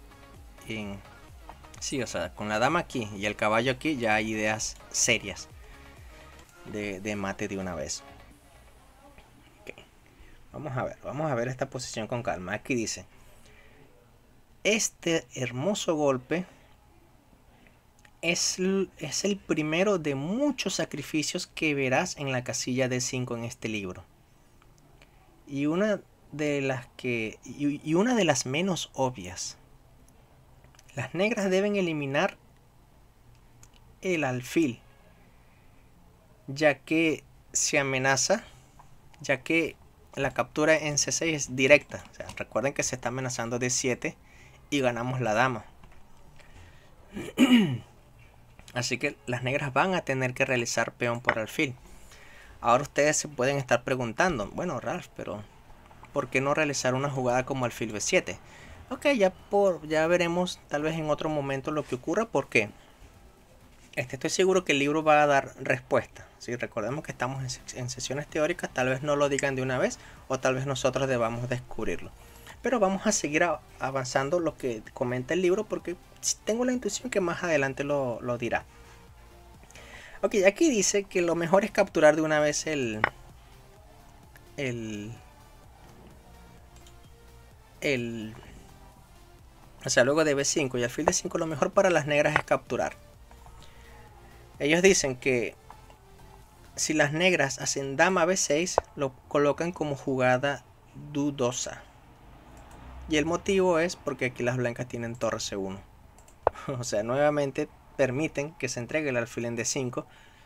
Speaker 1: Sí, o sea, con la dama aquí y el caballo aquí ya hay ideas serias de mate de una vez. Okay. Vamos a ver esta posición con calma. Aquí dice: este hermoso golpe es el primero de muchos sacrificios que verás en la casilla D5 en este libro. Y una de las menos obvias. Las negras deben eliminar el alfil, ya que se amenaza, ya que la captura en C6 es directa. O sea, recuerden que se está amenazando D7 y ganamos la dama. Así que las negras van a tener que realizar peón por alfil. Ahora ustedes se pueden estar preguntando, bueno, Ralph, pero ¿por qué no realizar una jugada como alfil B7? Ok, ya veremos tal vez en otro momento lo que ocurra. ¿Por qué? Estoy seguro que el libro va a dar respuesta. ¿Sí? Recordemos que estamos en sesiones teóricas, tal vez no lo digan de una vez o tal vez nosotros debamos descubrirlo. Pero vamos a seguir avanzando lo que comenta el libro porque tengo la intuición que más adelante lo dirá. Ok, aquí dice que lo mejor es capturar de una vez o sea, luego de B5 y alfil D5 lo mejor para las negras es capturar. Ellos dicen que si las negras hacen dama B6 lo colocan como jugada dudosa. Y el motivo es porque aquí las blancas tienen torre C1. O sea, nuevamente permiten que se entregue el alfil en D5.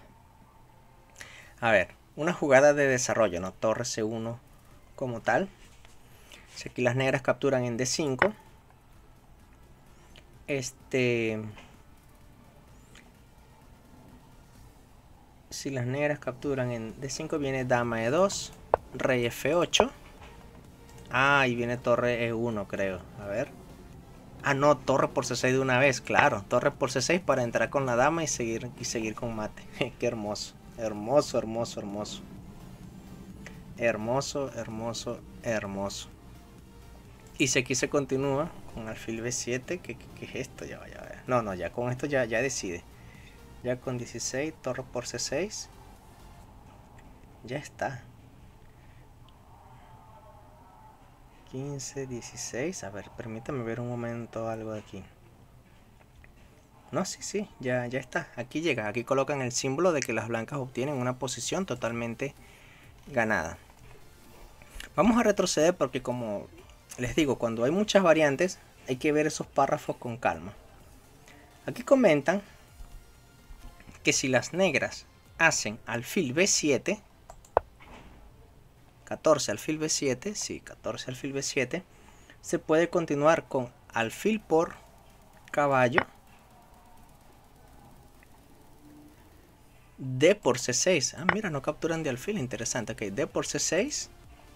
Speaker 1: A ver, una jugada de desarrollo, ¿no? Torre C1 como tal. Si aquí las negras capturan en D5 Si las negras capturan en D5, viene dama E2, rey F8. Ah, y viene torre E1, creo. A ver. Ah, no, torre por C6 de una vez, claro. Torre por C6 para entrar con la dama y seguir con mate. Qué hermoso. Hermoso, hermoso, hermoso. Hermoso, hermoso, hermoso. Y si aquí se continúa con alfil B7, ¿qué es esto? Ya. No, ya con esto ya decide. Ya con 16, torre por C6. Ya está. 15, 16. A ver, permítame ver un momento algo de aquí. No, sí, ya está. Aquí llega. Aquí colocan el símbolo de que las blancas obtienen una posición totalmente ganada. Vamos a retroceder porque, como les digo, cuando hay muchas variantes hay que ver esos párrafos con calma. Aquí comentan que si las negras hacen alfil B7, 14 alfil B7, sí, 14 alfil B7, se puede continuar con alfil por caballo, D por C6. Ah, mira, no capturan de alfil, interesante. Ok, D por C6,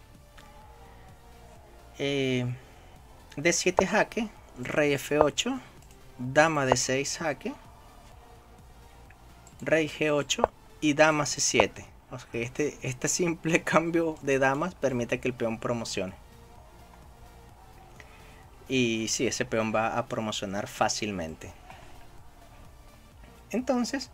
Speaker 1: D7 jaque, rey F8, dama D6 jaque, rey G8 y dama C7. O sea, este simple cambio de damas permite que el peón promocione. Y sí, ese peón va a promocionar fácilmente. Entonces,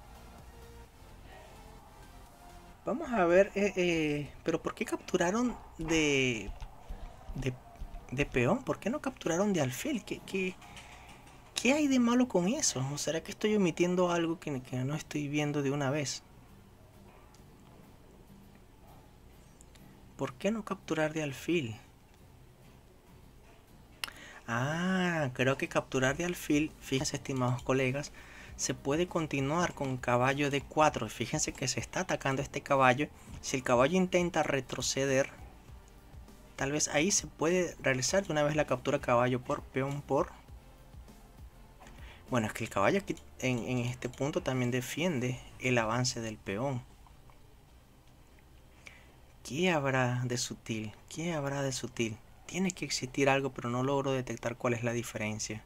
Speaker 1: vamos a ver, pero ¿por qué capturaron de peón? ¿Por qué no capturaron de alfil? ¿Qué hay de malo con eso? ¿O será que estoy omitiendo algo que no estoy viendo de una vez? ¿Por qué no capturar de alfil? Ah, creo que capturar de alfil, fíjense, estimados colegas, se puede continuar con caballo D4. Fíjense que se está atacando este caballo. Si el caballo intenta retroceder, tal vez ahí se puede realizar de una vez la captura caballo por peón por. Bueno, es que el caballo aquí en este punto también defiende el avance del peón. ¿Qué habrá de sutil? ¿Qué habrá de sutil? Tiene que existir algo, pero no logro detectar cuál es la diferencia.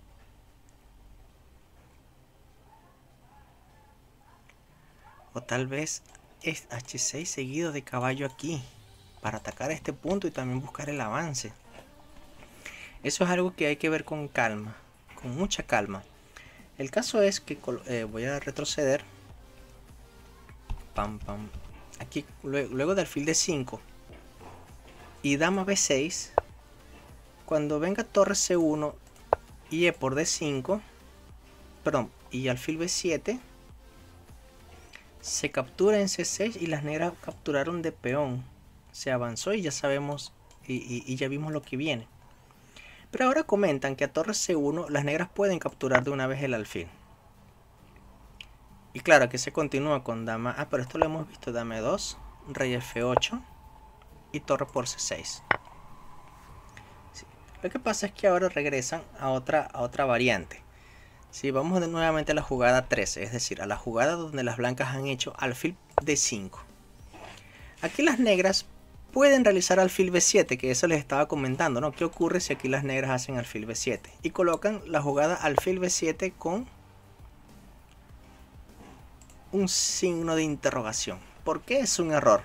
Speaker 1: O tal vez es H6 seguido de caballo aquí, para atacar a este punto y también buscar el avance. Eso es algo que hay que ver con calma, con mucha calma. El caso es que voy a retroceder. Aquí, luego de alfil D5 y dama B6, cuando venga torre C1 y E por D5, perdón, y alfil B7, se captura en C6 y las negras capturaron de peón. Se avanzó y ya sabemos y ya vimos lo que viene. Pero ahora comentan que a torre C1 las negras pueden capturar de una vez el alfil. Y claro, que se continúa con dama. Ah, pero esto lo hemos visto. Dama E2, rey F8 y torre por C6. Sí. Lo que pasa es que ahora regresan a otra variante. Sí, vamos nuevamente a la jugada 13, es decir, a la jugada donde las blancas han hecho alfil D5. Aquí las negras pueden realizar alfil B7, que eso les estaba comentando, ¿no? ¿Qué ocurre si aquí las negras hacen alfil B7? Y colocan la jugada alfil B7 con un signo de interrogación. ¿Por qué es un error?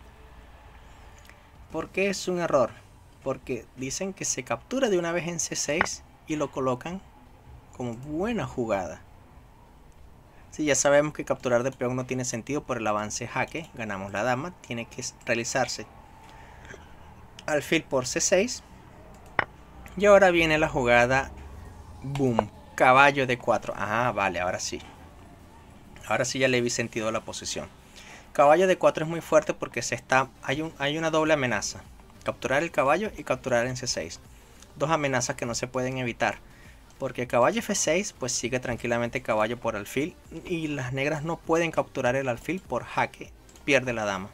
Speaker 1: ¿Por qué es un error? Porque dicen que se captura de una vez en C6 y lo colocan como buena jugada. Si ya sabemos que capturar de peón no tiene sentido por el avance jaque, ganamos la dama, tiene que realizarse alfil por C6. Y ahora viene la jugada, boom, caballo D4. Ah, vale, ahora sí. Ahora sí ya le vi sentido a la posición. Caballo D4 es muy fuerte porque hay una doble amenaza. Capturar el caballo y capturar en C6. Dos amenazas que no se pueden evitar. Porque caballo F6 pues sigue tranquilamente caballo por alfil. Y las negras no pueden capturar el alfil por jaque. Pierde la dama.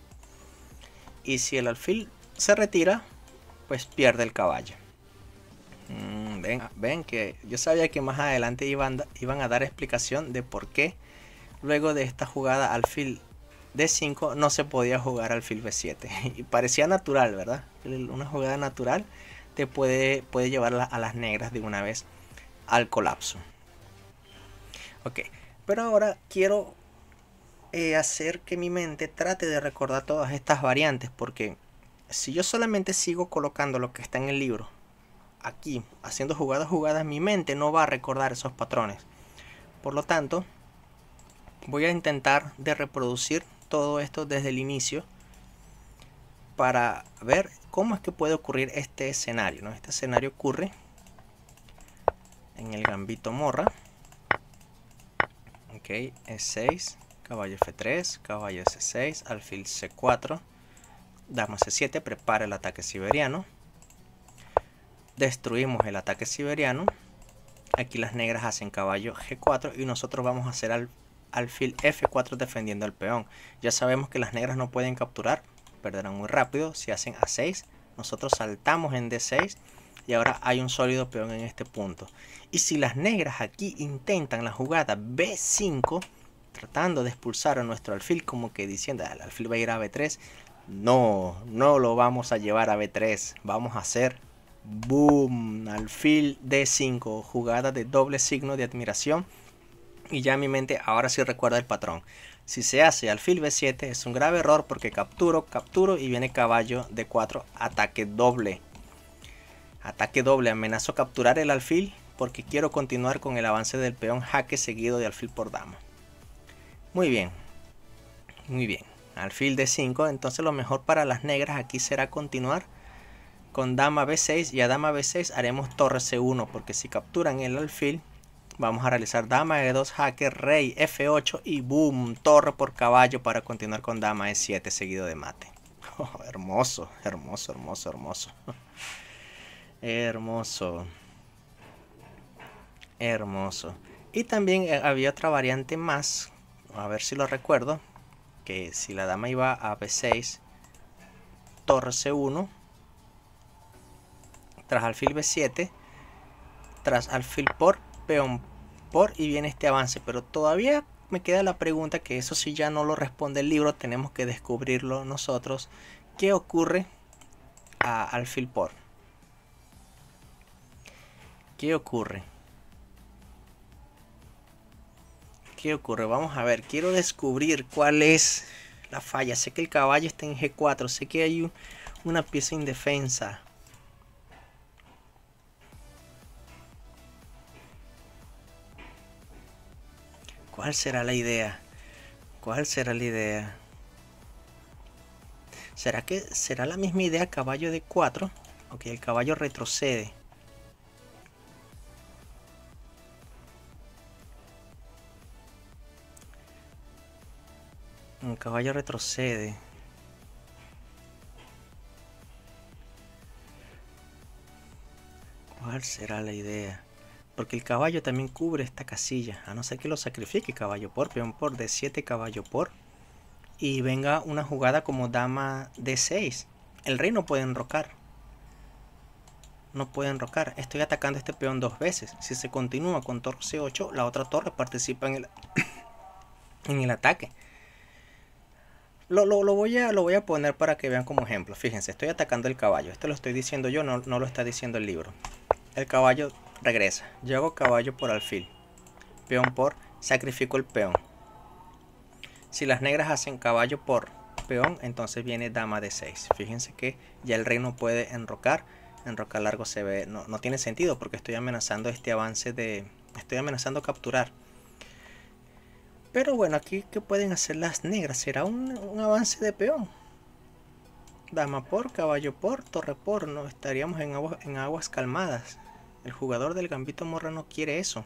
Speaker 1: Y si el alfil se retira, pues pierde el caballo. Ven que yo sabía que más adelante iban a dar explicación de por qué luego de esta jugada alfil D5 no se podía jugar alfil B7. Y parecía natural, ¿verdad? Una jugada natural te puede llevar a las negras de una vez al colapso. Ok, pero ahora quiero hacer que mi mente trate de recordar todas estas variantes, porque si yo solamente sigo colocando lo que está en el libro aquí, haciendo jugadas, mi mente no va a recordar esos patrones. Por lo tanto, voy a intentar de reproducir todo esto desde el inicio para ver cómo es que puede ocurrir este escenario, ¿no? Este escenario ocurre en el gambito morra. Ok, E6, caballo F3, caballo S6, alfil C4, dama C7, prepara el ataque siberiano. Destruimos el ataque siberiano. Aquí las negras hacen caballo G4 y nosotros vamos a hacer alfil F4 defendiendo al peón. Ya sabemos que las negras no pueden capturar, perderán muy rápido. Si hacen A6, nosotros saltamos en D6 y ahora hay un sólido peón en este punto. Y si las negras aquí intentan la jugada B5, tratando de expulsar a nuestro alfil, como que diciendo el alfil va a ir a B3, no lo vamos a llevar a B3, vamos a hacer boom, alfil D5, jugada de doble signo de admiración. Y ya en mi mente ahora sí recuerda el patrón. Si se hace alfil B7 es un grave error porque capturo y viene caballo D4, ataque doble. Ataque doble, amenazo capturar el alfil porque quiero continuar con el avance del peón, jaque seguido de alfil por dama. Muy bien, alfil D5, entonces lo mejor para las negras aquí será continuar con dama B6 y a dama B6 haremos torre C1 porque si capturan el alfil vamos a realizar dama E2, jaque, rey F8 y boom, torre por caballo para continuar con dama E7 seguido de mate. Oh, hermoso, hermoso, hermoso, hermoso. Hermoso. Hermoso. Y también había otra variante más, a ver si lo recuerdo, que si la dama iba a B6, torre C1, tras alfil B7, tras alfil por, peón por y viene este avance, pero todavía me queda la pregunta, que eso sí ya no lo responde el libro, tenemos que descubrirlo nosotros. ¿Qué ocurre a alfil por? ¿Qué ocurre? ¿Qué ocurre? Vamos a ver, quiero descubrir cuál es la falla. Sé que el caballo está en G4, sé que hay una pieza indefensa. ¿Cuál será la idea? ¿Cuál será la idea? ¿Será que será la misma idea caballo D4? Ok, el caballo retrocede. El caballo retrocede. ¿Cuál será la idea? Porque el caballo también cubre esta casilla, a no ser que lo sacrifique caballo por, peón por, D7, caballo por, y venga una jugada como dama D6. El rey no puede enrocar. No puede enrocar. Estoy atacando este peón dos veces. Si se continúa con torre C8, la otra torre participa en el ataque. Lo voy a poner para que vean como ejemplo. Fíjense, estoy atacando el caballo. Esto lo estoy diciendo yo, no lo está diciendo el libro. El caballo regresa. Yo hago caballo por alfil. Peón por, sacrifico el peón. Si las negras hacen caballo por peón, entonces viene dama D6. Fíjense que ya el rey no puede enrocar. Enrocar largo se ve, no tiene sentido porque estoy amenazando este avance estoy amenazando capturar. Pero bueno, aquí ¿qué pueden hacer las negras? Será un avance de peón. Dama por, caballo por, torre por. No estaríamos en aguas calmadas. El jugador del gambito morra no quiere eso.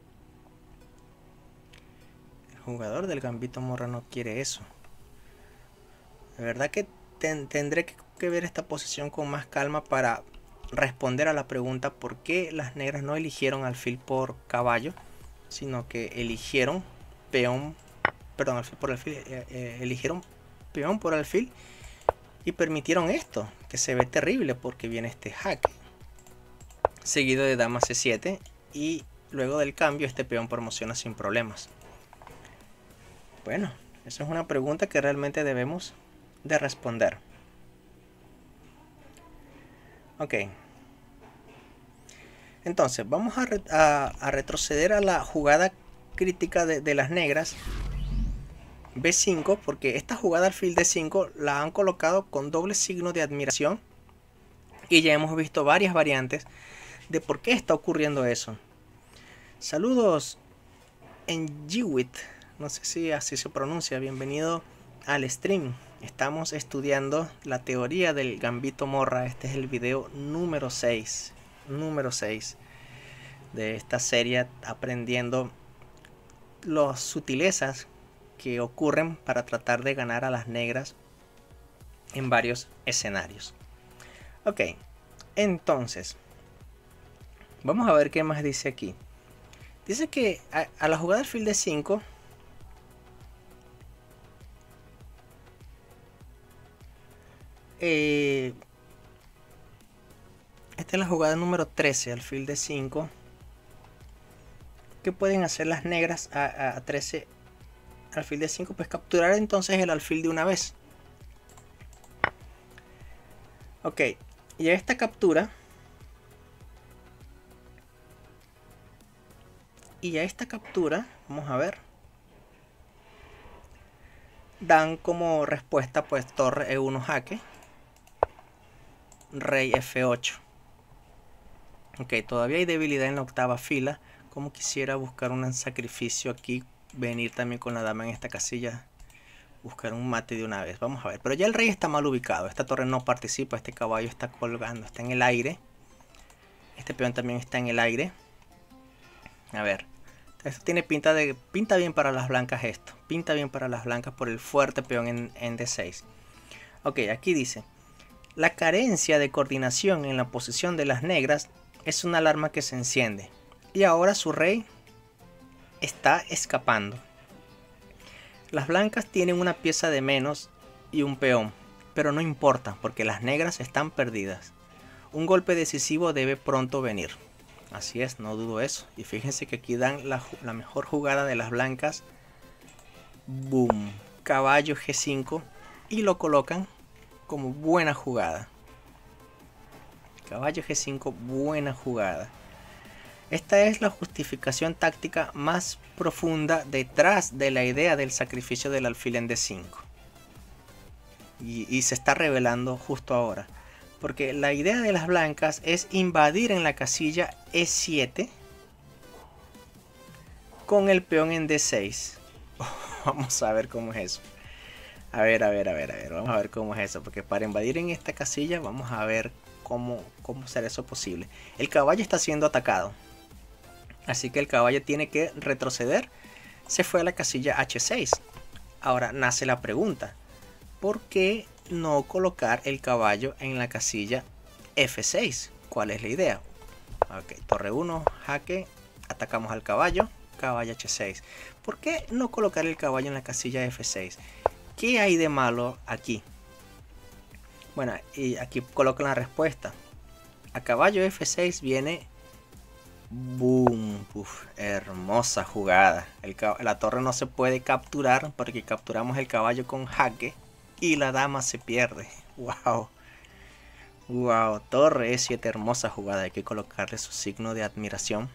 Speaker 1: El jugador del gambito morra no quiere eso. De verdad que tendré que ver esta posición con más calma para responder a la pregunta por qué las negras no eligieron alfil por caballo, sino que eligieron peón, perdón, alfil por alfil, eligieron peón por alfil y permitieron esto, que se ve terrible porque viene este jaque. seguido de dama C7, y luego del cambio este peón promociona sin problemas. Bueno, esa es una pregunta que realmente debemos de responder. Ok. Entonces, vamos a retroceder a la jugada crítica de las negras. B5, porque esta jugada alfil D5 la han colocado con doble signo de admiración. Y ya hemos visto varias variantes de por qué está ocurriendo eso. Saludos en Jiwit, no sé si así se pronuncia. Bienvenido al stream. Estamos estudiando la teoría del gambito morra. Este es el video número 6 de esta serie, aprendiendo las sutilezas que ocurren para tratar de ganar a las negras en varios escenarios. Ok, entonces vamos a ver qué más dice aquí. Dice que a la jugada alfil de 5 esta es la jugada número 13, alfil de 5. ¿Qué pueden hacer las negras a 13 alfil de 5? Pues capturar entonces el alfil de una vez. Ok, y a esta captura vamos a ver, dan como respuesta pues torre E1 jaque, rey F8. Ok, todavía hay debilidad en la octava fila. Como quisiera buscar un sacrificio aquí, venir también con la dama en esta casilla, buscar un mate de una vez. Vamos a ver, pero ya el rey está mal ubicado. Esta torre no participa, este caballo está colgando, está en el aire. Este peón también está en el aire. A ver, esto tiene pinta bien para las blancas esto. Pinta bien para las blancas por el fuerte peón en D6. Ok, aquí dice: la carencia de coordinación en la posición de las negras es una alarma que se enciende. Y ahora su rey está escapando. Las blancas tienen una pieza de menos y un peón, pero no importa porque las negras están perdidas. Un golpe decisivo debe pronto venir. Así es, no dudo eso. Y fíjense que aquí dan la mejor jugada de las blancas. Boom, caballo G5, y lo colocan como buena jugada. Caballo G5, buena jugada. Esta es la justificación táctica más profunda detrás de la idea del sacrificio del alfil en D5. Y se está revelando justo ahora. Porque la idea de las blancas es invadir en la casilla E7 con el peón en D6. Vamos a ver cómo es eso. A ver, vamos a ver cómo es eso. Porque para invadir en esta casilla vamos a ver cómo será eso posible. El caballo está siendo atacado. Así que el caballo tiene que retroceder. Se fue a la casilla H6. Ahora nace la pregunta: ¿por qué no colocar el caballo en la casilla F6? ¿Cuál es la idea? Ok, torre 1, jaque, atacamos al caballo, caballo H6. ¿Por qué no colocar el caballo en la casilla F6? ¿Qué hay de malo aquí? Bueno, y aquí colocan la respuesta. A caballo F6 viene... Boom, uf, hermosa jugada. La torre no se puede capturar porque capturamos el caballo con jaque y la dama se pierde. Wow. Wow, torre E7, hermosa jugada. Hay que colocarle su signo de admiración.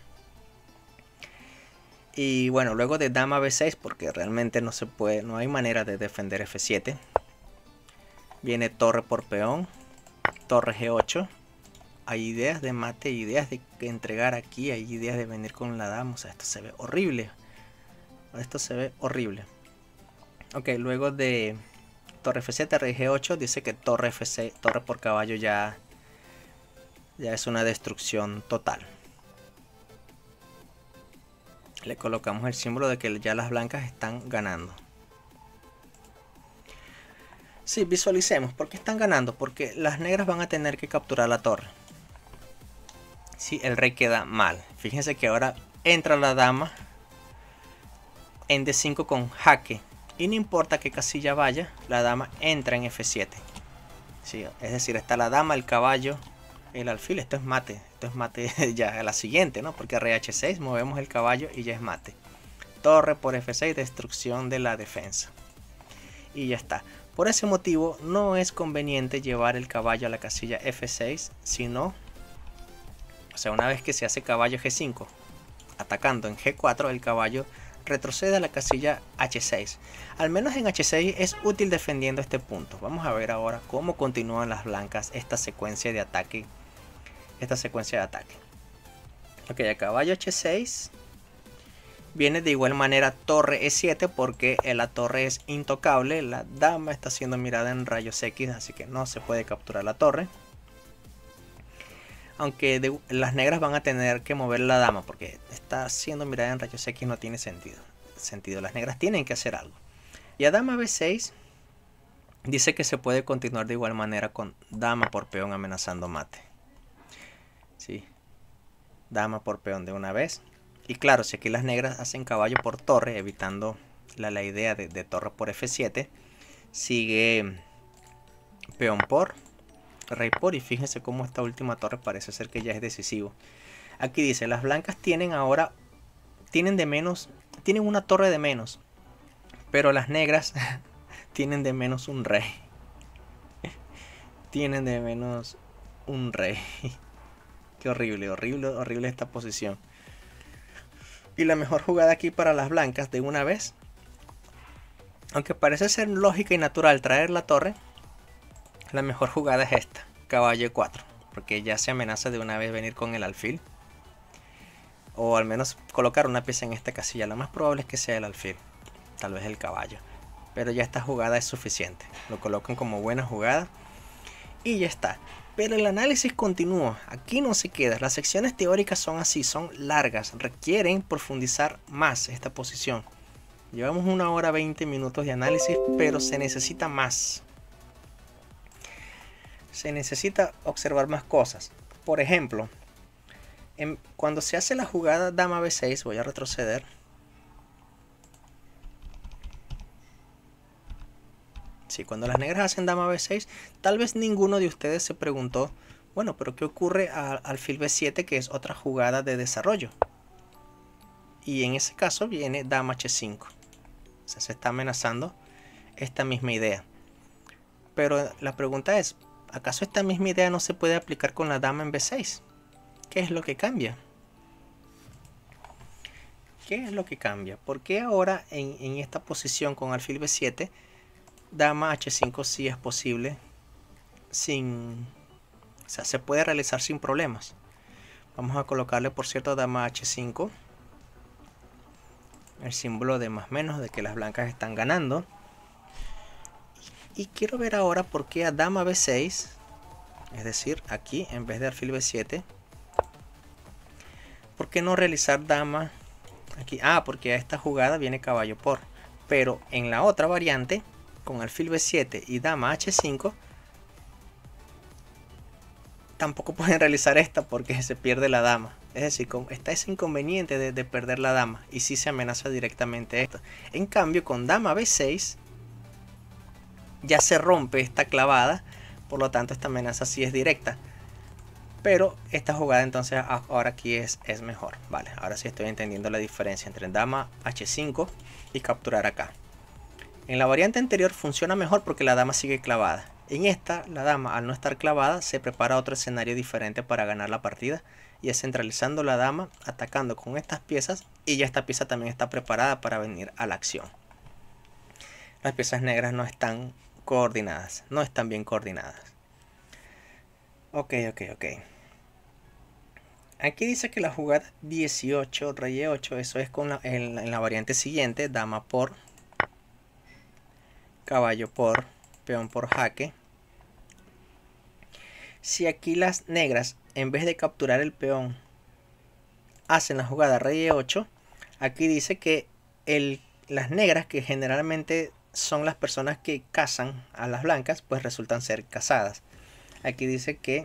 Speaker 1: Y bueno, luego de dama B6, porque realmente no se puede, no hay manera de defender F7. Viene torre por peón, torre G8. Hay ideas de mate, ideas de entregar aquí, hay ideas de venir con la dama. O sea, esto se ve horrible. Esto se ve horrible. Ok, luego de torre F7, rey G8, dice que torre F6, torre por caballo ya es una destrucción total. Le colocamos el símbolo de que ya las blancas están ganando. Sí, visualicemos. ¿Por qué están ganando? Porque las negras van a tener que capturar la torre. Sí, el rey queda mal. Fíjense que ahora entra la dama en D5 con jaque. Y no importa qué casilla vaya, la dama entra en F7. Sí, es decir, está la dama, el caballo, el alfil. Esto es mate. esto es mate ya a la siguiente, ¿no? Porque rey h6, movemos el caballo y ya es mate. Torre por f6, destrucción de la defensa. Y ya está. Por ese motivo no es conveniente llevar el caballo a la casilla f6, sino, o sea, una vez que se hace caballo g5, atacando en g4, el caballo retrocede a la casilla h6. Al menos en h6 es útil defendiendo este punto. Vamos a ver ahora cómo continúan las blancas esta secuencia de ataque. Ok, a caballo h6. Viene de igual manera torre e7 porque la torre es intocable. La dama está siendo mirada en rayos X, así que no se puede capturar la torre. Aunque las negras van a tener que mover la dama porque está siendo mirada en rayos X, no tiene sentido. Las negras tienen que hacer algo. Y a dama b6 dice que se puede continuar de igual manera con dama por peón amenazando mate. Sí, dama por peón de una vez. Y claro, si aquí las negras hacen caballo por torre, evitando la idea de torre por f7, sigue peón por, rey por, y fíjense cómo esta última torre parece ser que ya es decisivo. Aquí dice, las blancas tienen ahora, tienen una torre de menos, pero las negras tienen de menos un rey. Tienen de menos un rey. Qué horrible, horrible esta posición. Y la mejor jugada aquí para las blancas de una vez, aunque parece ser lógica y natural traer la torre, la mejor jugada es esta, caballo e4, porque ya se amenaza de una vez venir con el alfil, o al menos colocar una pieza en esta casilla. Lo más probable es que sea el alfil, tal vez el caballo, pero ya esta jugada es suficiente. Lo colocan como buena jugada y ya está. Pero el análisis continúa, aquí no se queda. Las secciones teóricas son así, son largas, requieren profundizar más esta posición. Llevamos 1 hora 20 minutos de análisis, pero se necesita más. Se necesita observar más cosas. Por ejemplo, cuando se hace la jugada dama b6, voy a retroceder. Sí, cuando las negras hacen dama b6, tal vez ninguno de ustedes se preguntó, bueno, pero ¿qué ocurre al alfil b7, que es otra jugada de desarrollo? Y en ese caso viene dama h5. O sea, se está amenazando esta misma idea. Pero la pregunta es, ¿acaso esta misma idea no se puede aplicar con la dama en b6? ¿Qué es lo que cambia? ¿Qué es lo que cambia? ¿Por qué ahora en esta posición con alfil b7, dama h5 sí es posible o sea, se puede realizar sin problemas? Vamos a colocarle, por cierto, dama h5, el símbolo de más menos, de que las blancas están ganando. Y quiero ver ahora por qué a dama b6, es decir, aquí en vez de alfil b7, ¿por qué no realizar dama aquí? Ah, porque a esta jugada viene caballo por, pero en la otra variante, con alfil b7 y dama h5, tampoco pueden realizar esta porque se pierde la dama. Es decir, está ese inconveniente de perder la dama, y si se amenaza directamente esto. En cambio, con dama b6 ya se rompe esta clavada, por lo tanto esta amenaza sí es directa. Pero esta jugada entonces ahora aquí es mejor. Vale, ahora sí estoy entendiendo la diferencia entre dama h5 y capturar acá. En la variante anterior funciona mejor porque la dama sigue clavada. En esta, la dama, al no estar clavada, se prepara otro escenario diferente para ganar la partida, y es centralizando la dama, atacando con estas piezas, y ya esta pieza también está preparada para venir a la acción. Las piezas negras no están coordinadas, no están bien coordinadas. Ok. Aquí dice que la jugada 18, rey e8, eso es en la variante siguiente, dama por, caballo por, peón por jaque. Si aquí las negras, en vez de capturar el peón, hacen la jugada rey e8, aquí dice que las negras, que generalmente son las personas que cazan a las blancas, pues resultan ser cazadas. Aquí dice que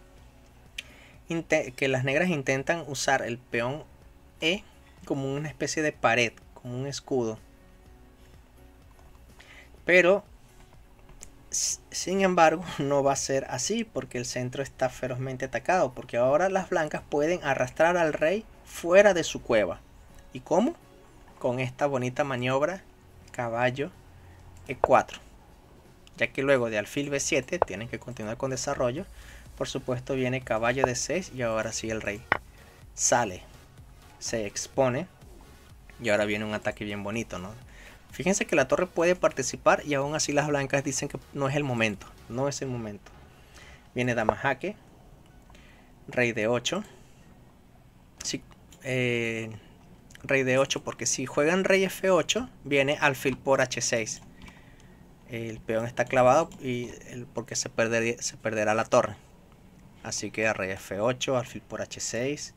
Speaker 1: las negras intentan usar el peón E como una especie de pared, como un escudo. Pero Sin embargo, no va a ser así porque el centro está ferozmente atacado, porque ahora las blancas pueden arrastrar al rey fuera de su cueva. ¿Y cómo? Con esta bonita maniobra caballo E4, ya que luego de alfil B7 tienen que continuar con desarrollo. Por supuesto viene caballo D6 y ahora sí el rey sale, se expone y ahora viene un ataque bien bonito, ¿no? Fíjense que la torre puede participar y aún así las blancas dicen que no es el momento. No es el momento. Viene dama jaque. Rey de 8. Sí, rey de 8 porque si juegan rey F8 viene alfil por H6. El peón está clavado y porque se perderá la torre. Así que rey F8, alfil por H6.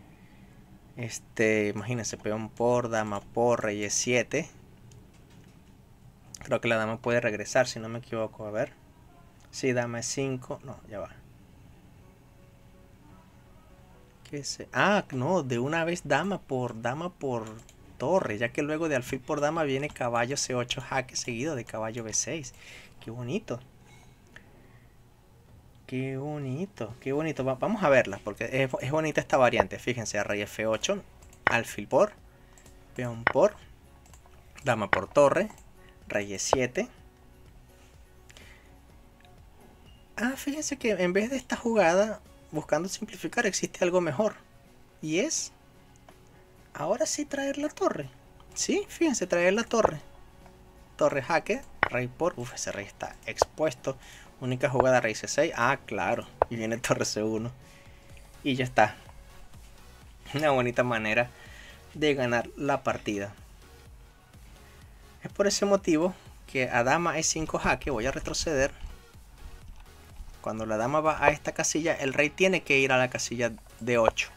Speaker 1: Imagínense, peón por, dama por, rey E7. Creo que la dama puede regresar, si no me equivoco. A ver. Sí, dama E5. No, ya va. ¿Qué sé? Ah, no, de una vez dama por torre. Ya que luego de alfil por dama viene caballo C8 jaque seguido de caballo B6. Qué bonito. Qué bonito, qué bonito. Vamos a verla porque es bonita esta variante. Fíjense, rey F8, alfil por, peón por, dama por torre, rey E7. Ah, fíjense que en vez de esta jugada, buscando simplificar, existe algo mejor. Y es, ahora sí traer la torre. Sí, fíjense, traer la torre. Torre jaque, rey por, ese rey está expuesto. Única jugada rey C6, ah, claro. Y viene torre C1. Y ya está. Una bonita manera de ganar la partida. Es por ese motivo que a dama E5 jaque, voy a retroceder. Cuando la dama va a esta casilla, el rey tiene que ir a la casilla D8.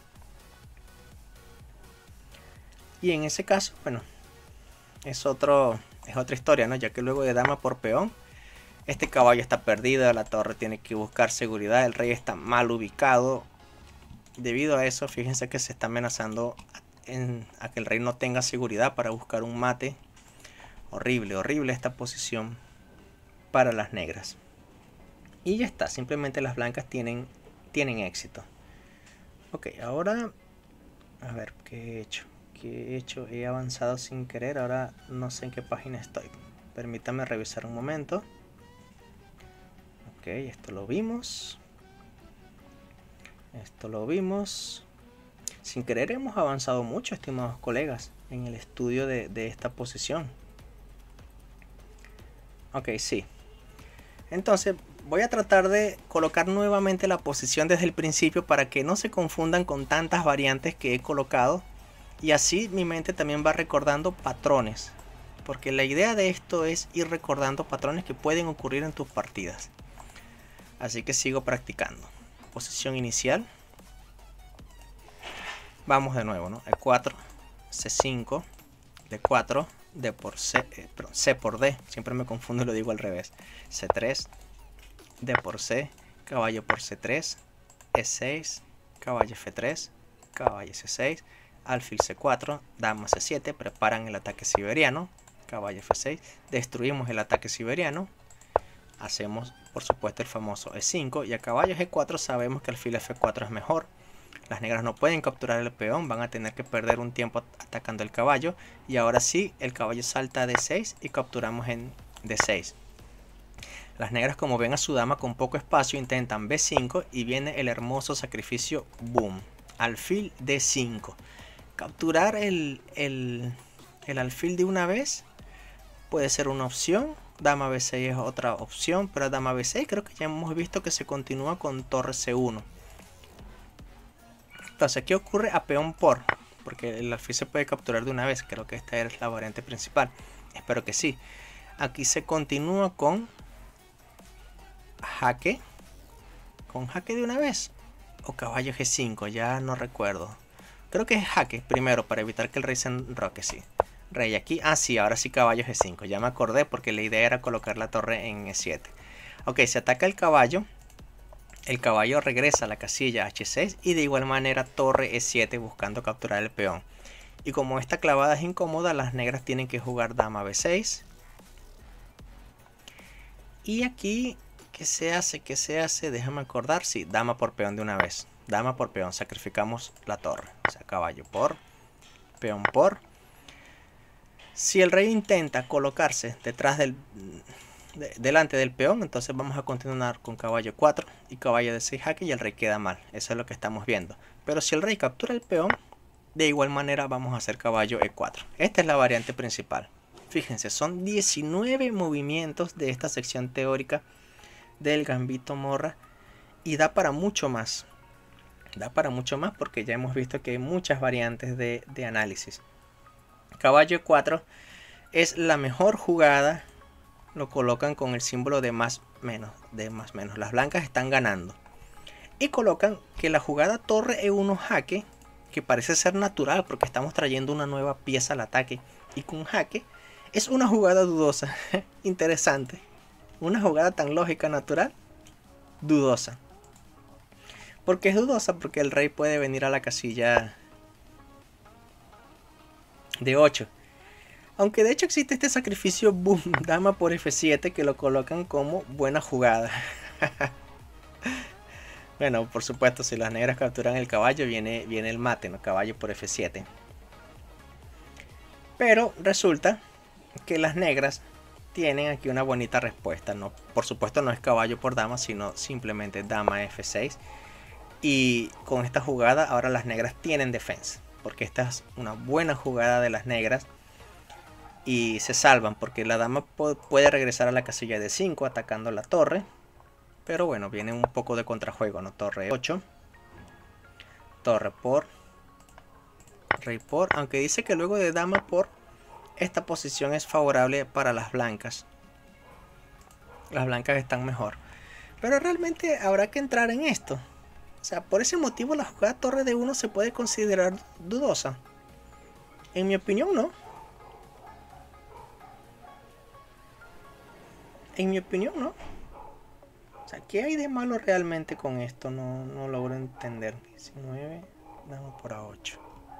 Speaker 1: Y en ese caso, bueno, es otra historia, ¿no? Ya que luego de dama por peón, este caballo está perdido, la torre tiene que buscar seguridad, el rey está mal ubicado. Debido a eso, fíjense que se está amenazando a que el rey no tenga seguridad para buscar un mate. Horrible, horrible esta posición para las negras. Y ya está, simplemente las blancas tienen éxito. Ok, ahora a ver, ¿qué he hecho? ¿Qué he hecho? He avanzado sin querer, ahora no sé en qué página estoy. Permítame revisar un momento. Ok, esto lo vimos. Esto lo vimos. Sin querer hemos avanzado mucho, estimados colegas, en el estudio de esta posición. Ok, sí. Entonces voy a tratar de colocar nuevamente la posición desde el principio para que no se confundan con tantas variantes que he colocado. Y así mi mente también va recordando patrones. Porque la idea de esto es ir recordando patrones que pueden ocurrir en tus partidas. Así que sigo practicando. Posición inicial. Vamos de nuevo, ¿no? E4, C5, D4, D por C, perdón, C por D. Siempre me confundo y lo digo al revés. C3, D por C, caballo por C3, E6, caballo F3, caballo C6, alfil C4, dama C7, preparan el ataque siberiano, caballo F6, destruimos el ataque siberiano, hacemos por supuesto el famoso E5 y a caballo G4 sabemos que alfil F4 es mejor. Las negras no pueden capturar el peón, van a tener que perder un tiempo atacando el caballo. Y ahora sí, el caballo salta a D6 y capturamos en D6. Las negras, como ven a su dama con poco espacio, intentan B5 y viene el hermoso sacrificio, boom, alfil D5. Capturar el alfil de una vez puede ser una opción. Dama B6 es otra opción, pero dama B6 creo que ya hemos visto que se continúa con torre C1. Entonces, ¿qué ocurre a peón por? Porque el alfil se puede capturar de una vez. Creo que esta es la variante principal. Espero que sí. Aquí se continúa con jaque. ¿Con jaque de una vez? O caballo G5, ya no recuerdo. Creo que es jaque primero para evitar que el rey se enroque, sí. Rey aquí. Ah, sí, ahora sí caballo G5. Ya me acordé porque la idea era colocar la torre en E7. Ok, se ataca el caballo. El caballo regresa a la casilla H6 y de igual manera torre E7 buscando capturar el peón. Y como esta clavada es incómoda, las negras tienen que jugar dama B6. Y aquí, ¿qué se hace? ¿Qué se hace? Déjame acordar. Sí, dama por peón de una vez. Dama por peón, sacrificamos la torre. O sea, caballo por, peón por. Si el rey intenta colocarse detrás delante del peón, entonces vamos a continuar con caballo 4 y caballo de 6 jaque y el rey queda mal. Eso es lo que estamos viendo. Pero si el rey captura el peón, de igual manera vamos a hacer caballo E4. Esta es la variante principal. Fíjense, son 19 movimientos de esta sección teórica del Gambito Morra y da para mucho más. Da para mucho más porque ya hemos visto que hay muchas variantes de análisis. Caballo E4 es la mejor jugada. Lo colocan con el símbolo de más menos, Las blancas están ganando. Y colocan que la jugada torre E1 jaque, que parece ser natural porque estamos trayendo una nueva pieza al ataque y con jaque, es una jugada dudosa. Interesante. Una jugada tan lógica, natural, dudosa. ¿Por qué es dudosa? Porque el rey puede venir a la casilla de 8. Aunque de hecho existe este sacrificio boom, dama por F7, que lo colocan como buena jugada. Bueno, por supuesto, si las negras capturan el caballo, viene el mate, ¿no? Caballo por F7. Pero resulta que las negras tienen aquí una bonita respuesta, ¿no? Por supuesto no es caballo por dama, sino simplemente dama F6. Y con esta jugada ahora las negras tienen defensa, porque esta es una buena jugada de las negras. Y se salvan porque la dama puede regresar a la casilla de 5 atacando la torre. Pero bueno, viene un poco de contrajuego, ¿no? Torre 8. Torre por. Rey por. Aunque dice que luego de dama por, esta posición es favorable para las blancas. Las blancas están mejor. Pero realmente habrá que entrar en esto. O sea, por ese motivo la jugada torre de 1 se puede considerar dudosa. En mi opinión, no. En mi opinión, no. O sea, ¿qué hay de malo realmente con esto? No logro entender. 19, damos por A8.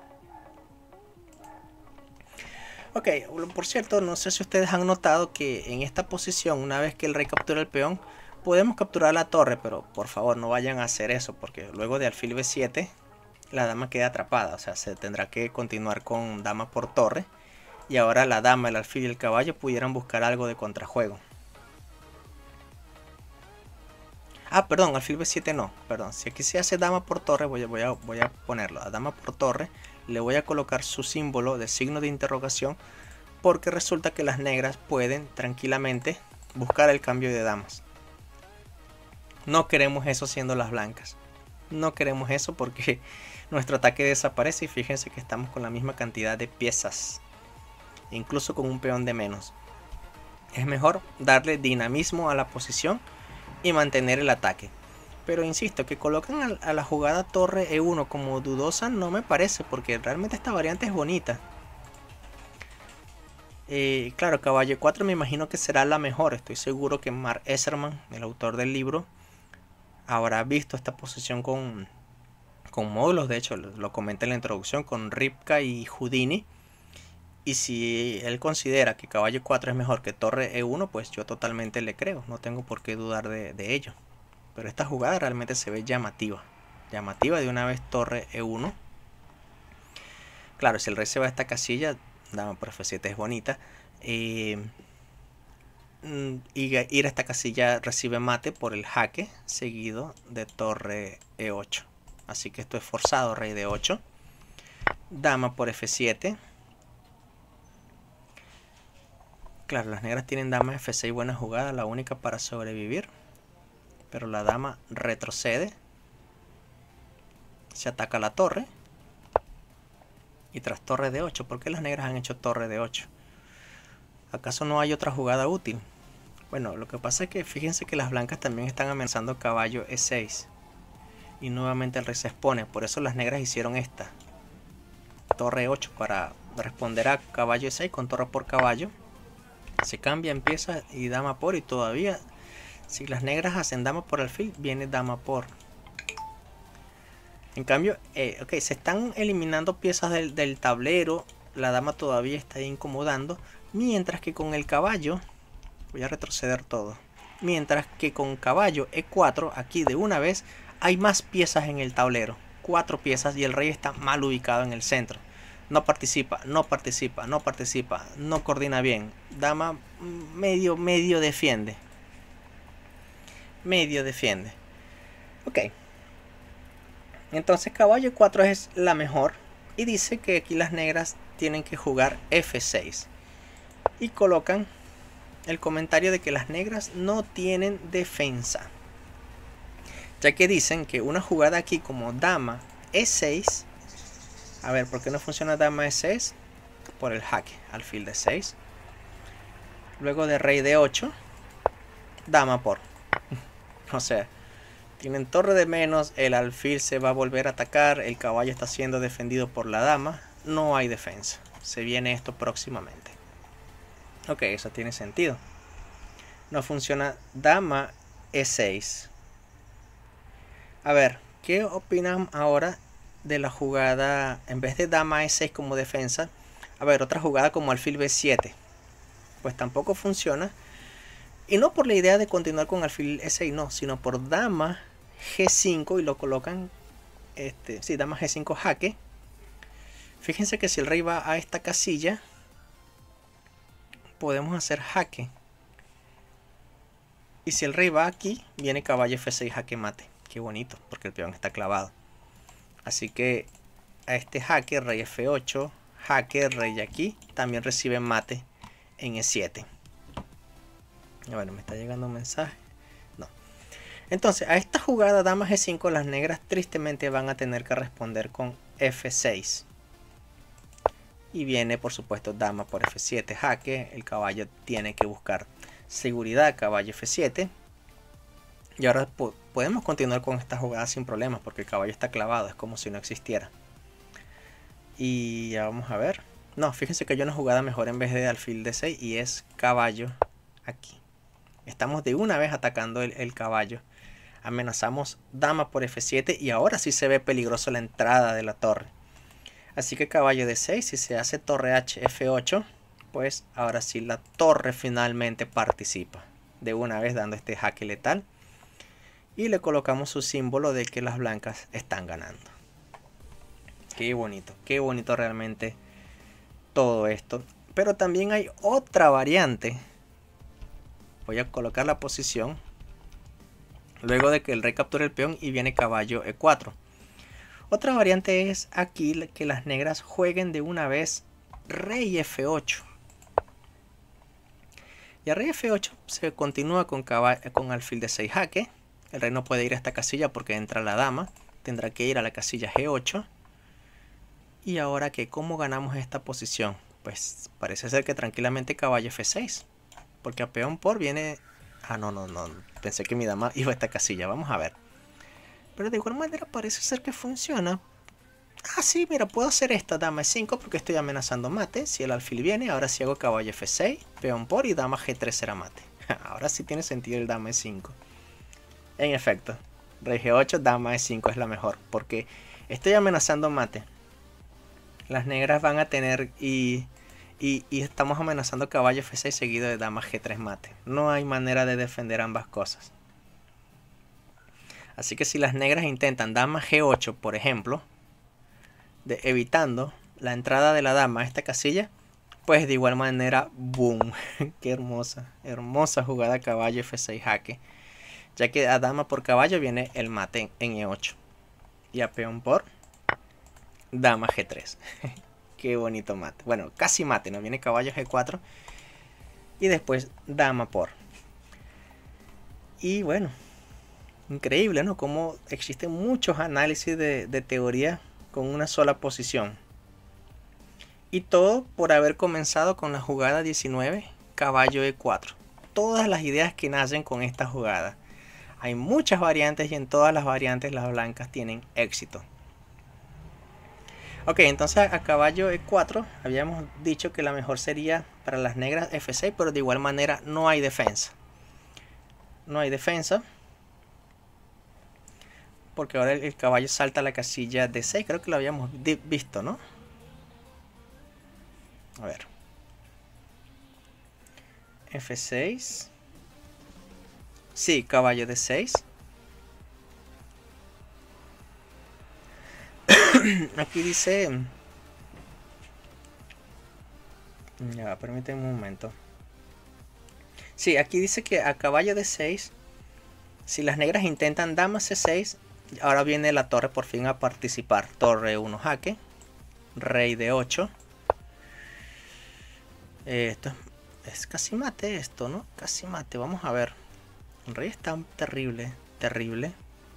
Speaker 1: Ok, por cierto, no sé si ustedes han notado que en esta posición, una vez que el rey captura el peón, podemos capturar la torre, pero por favor no vayan a hacer eso, porque luego de alfil B7, la dama queda atrapada. O sea, se tendrá que continuar con dama por torre. Y ahora la dama, el alfil y el caballo pudieran buscar algo de contrajuego. Ah, perdón, alfil B7 no, perdón. Si aquí se hace dama por torre, voy a ponerlo. A dama por torre le voy a colocar su símbolo de signo de interrogación, porque resulta que las negras pueden tranquilamente buscar el cambio de damas. No queremos eso siendo las blancas. No queremos eso porque nuestro ataque desaparece y fíjense que estamos con la misma cantidad de piezas. Incluso con un peón de menos. Es mejor darle dinamismo a la posición y mantener el ataque. Pero insisto, que colocan a la jugada torre E1 como dudosa no me parece, porque realmente esta variante es bonita. Claro, caballo 4 me imagino que será la mejor. Estoy seguro que Mark Esserman, el autor del libro, habrá visto esta posición con módulos. De hecho, lo comenté en la introducción con Ripka y Houdini. Y si él considera que caballo 4 es mejor que torre E1, pues yo totalmente le creo. No tengo por qué dudar de ello. Pero esta jugada realmente se ve llamativa. Llamativa de una vez torre E1. Claro, si el rey se va a esta casilla, dama por F7 es bonita. Y ir a esta casilla recibe mate por el jaque seguido de torre E8. Así que esto es forzado, rey de 8. Dama por F7. Claro, las negras tienen dama F6, buena jugada, la única para sobrevivir. Pero la dama retrocede. Se ataca la torre. Y tras torre de 8, ¿por qué las negras han hecho torre de 8? ¿Acaso no hay otra jugada útil? Bueno, lo que pasa es que fíjense que las blancas también están amenazando caballo E6. Y nuevamente el rey se expone, por eso las negras hicieron esta. Torre 8 para responder a caballo E6 con torre por caballo. Se cambia, empieza y dama por, y todavía si las negras hacen dama por alfil, viene dama por. En cambio, ok, se están eliminando piezas del tablero. La dama todavía está incomodando. Mientras que con el caballo, voy a retroceder todo. mientras que con caballo E4 aquí de una vez hay más piezas en el tablero, 4 piezas, y el rey está mal ubicado en el centro. No participa, no participa, no participa, no coordina bien. Dama medio defiende. Medio defiende. Ok. Entonces caballo E4 es la mejor. Y dice que aquí las negras tienen que jugar F6. Y colocan el comentario de que las negras no tienen defensa. Ya que dicen que una jugada aquí como dama E6. A ver, ¿por qué no funciona dama E6? Por el jaque, alfil de 6. Luego de rey de 8. Dama por. O sea, tienen torre de menos, el alfil se va a volver a atacar, el caballo está siendo defendido por la dama. No hay defensa. Se viene esto próximamente. Ok, eso tiene sentido. No funciona dama E6. A ver, ¿qué opinan ahora de la jugada, en vez de dama E6 como defensa? A ver, otra jugada como alfil B7. Pues tampoco funciona. Y no por la idea de continuar con alfil E6, no, sino por dama G5 y lo colocan, sí, dama G5 jaque. Fíjense que si el rey va a esta casilla, podemos hacer jaque. Y si el rey va aquí, viene caballo F6 jaque mate. Qué bonito, porque el peón está clavado. Así que a este jaque, rey F8, jaque, rey aquí, también recibe mate en E7. Bueno, me está llegando un mensaje. No. Entonces, a esta jugada dama G5, las negras tristemente van a tener que responder con F6. Y viene, por supuesto, dama por F7, jaque. El caballo tiene que buscar seguridad, caballo F7. Y ahora podemos continuar con esta jugada sin problemas, porque el caballo está clavado, es como si no existiera. Y ya vamos a ver. No, fíjense que hay una jugada mejor en vez de alfil D6 y es caballo aquí. Estamos de una vez atacando el caballo. Amenazamos dama por F7 y ahora sí se ve peligroso la entrada de la torre. Así que caballo D6, si se hace torre H F8, pues ahora sí la torre finalmente participa. De una vez dando este jaque letal. Y le colocamos su símbolo de que las blancas están ganando. Qué bonito realmente todo esto. Pero también hay otra variante. Voy a colocar la posición. Luego de que el rey capture el peón y viene caballo E4. Otra variante es aquí que las negras jueguen de una vez rey F8. Y a rey F8 se continúa con alfil de 6 jaque. El rey no puede ir a esta casilla porque entra la dama. Tendrá que ir a la casilla G8. Y ahora que ¿cómo ganamos esta posición? Pues parece ser que tranquilamente caballo F6. Porque a peón por viene... Ah, no. Pensé que mi dama iba a esta casilla. Vamos a ver. Pero de igual manera parece ser que funciona. Ah, sí, mira, puedo hacer esta dama E5 porque estoy amenazando mate. Si el alfil viene, ahora sí hago caballo F6, peón por y dama G3 será mate. Ahora sí tiene sentido el dama E5. En efecto, rey G8, dama E5 es la mejor porque estoy amenazando mate. Las negras van a tener y estamos amenazando caballo F6 seguido de dama G3 mate. No hay manera de defender ambas cosas. Así que si las negras intentan dama G8, por ejemplo, evitando la entrada de la dama a esta casilla, pues de igual manera, boom. Qué hermosa jugada caballo F6 jaque. Ya que a dama por caballo viene el mate en E8. Y a peón por dama G3. Qué bonito mate. Bueno, casi mate, ¿no? Viene caballo G4. Y después dama por. Y bueno, increíble, ¿no? Como existen muchos análisis de teoría con una sola posición. Y todo por haber comenzado con la jugada 19, caballo E4. Todas las ideas que nacen con esta jugada. Hay muchas variantes y en todas las variantes las blancas tienen éxito. Ok, entonces a caballo E4 habíamos dicho que la mejor sería para las negras F6, pero de igual manera no hay defensa. No hay defensa. Porque ahora el caballo salta a la casilla D6, creo que lo habíamos visto, ¿no? A ver. F6. Sí, caballo D6. Aquí dice... Ya, permíteme un momento. Sí, aquí dice que a caballo D6, si las negras intentan dama C6, ahora viene la torre por fin a participar. Torre 1 jaque, rey D8. Esto es casi mate esto, ¿no? Casi mate, vamos a ver. El rey está terrible, terrible.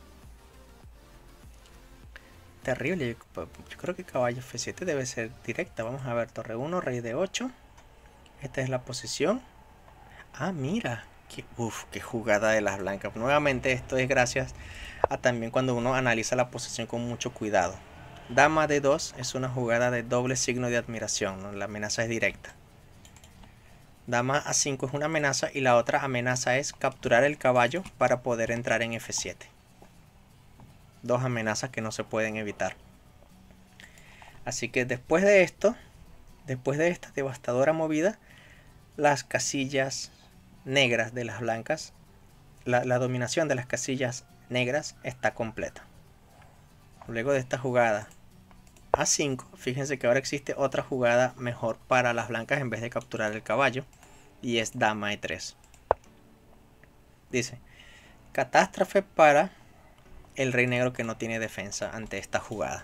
Speaker 1: Terrible, yo creo que caballo F7 debe ser directa. Vamos a ver, torre 1, rey D8. Esta es la posición. Ah, mira, qué jugada de las blancas. Nuevamente esto es gracias a también cuando uno analiza la posición con mucho cuidado. Dama D2 es una jugada de doble signo de admiración, ¿no? La amenaza es directa. Dama A5 es una amenaza y la otra amenaza es capturar el caballo para poder entrar en F7. Dos amenazas que no se pueden evitar. Así que después de esto, después de esta devastadora movida, las casillas negras de las blancas, la dominación de las casillas negras está completa. Luego de esta jugada A5, fíjense que ahora existe otra jugada mejor para las blancas en vez de capturar el caballo, y es dama E3. Dice, catástrofe para el rey negro que no tiene defensa ante esta jugada.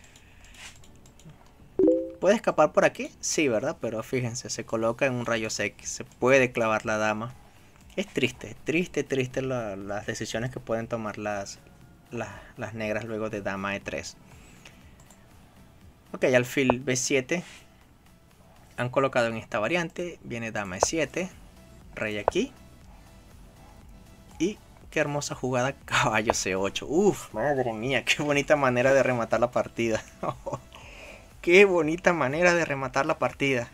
Speaker 1: ¿Puede escapar por aquí? Sí, ¿verdad? Pero fíjense, se coloca en un rayo X, se puede clavar la dama. Es triste, triste las decisiones que pueden tomar las negras luego de dama E3. Ok, alfil B7 han colocado en esta variante. Viene dama E7, rey aquí. Y qué hermosa jugada, caballo C8. Uf, madre mía, qué bonita manera de rematar la partida. Qué bonita manera de rematar la partida.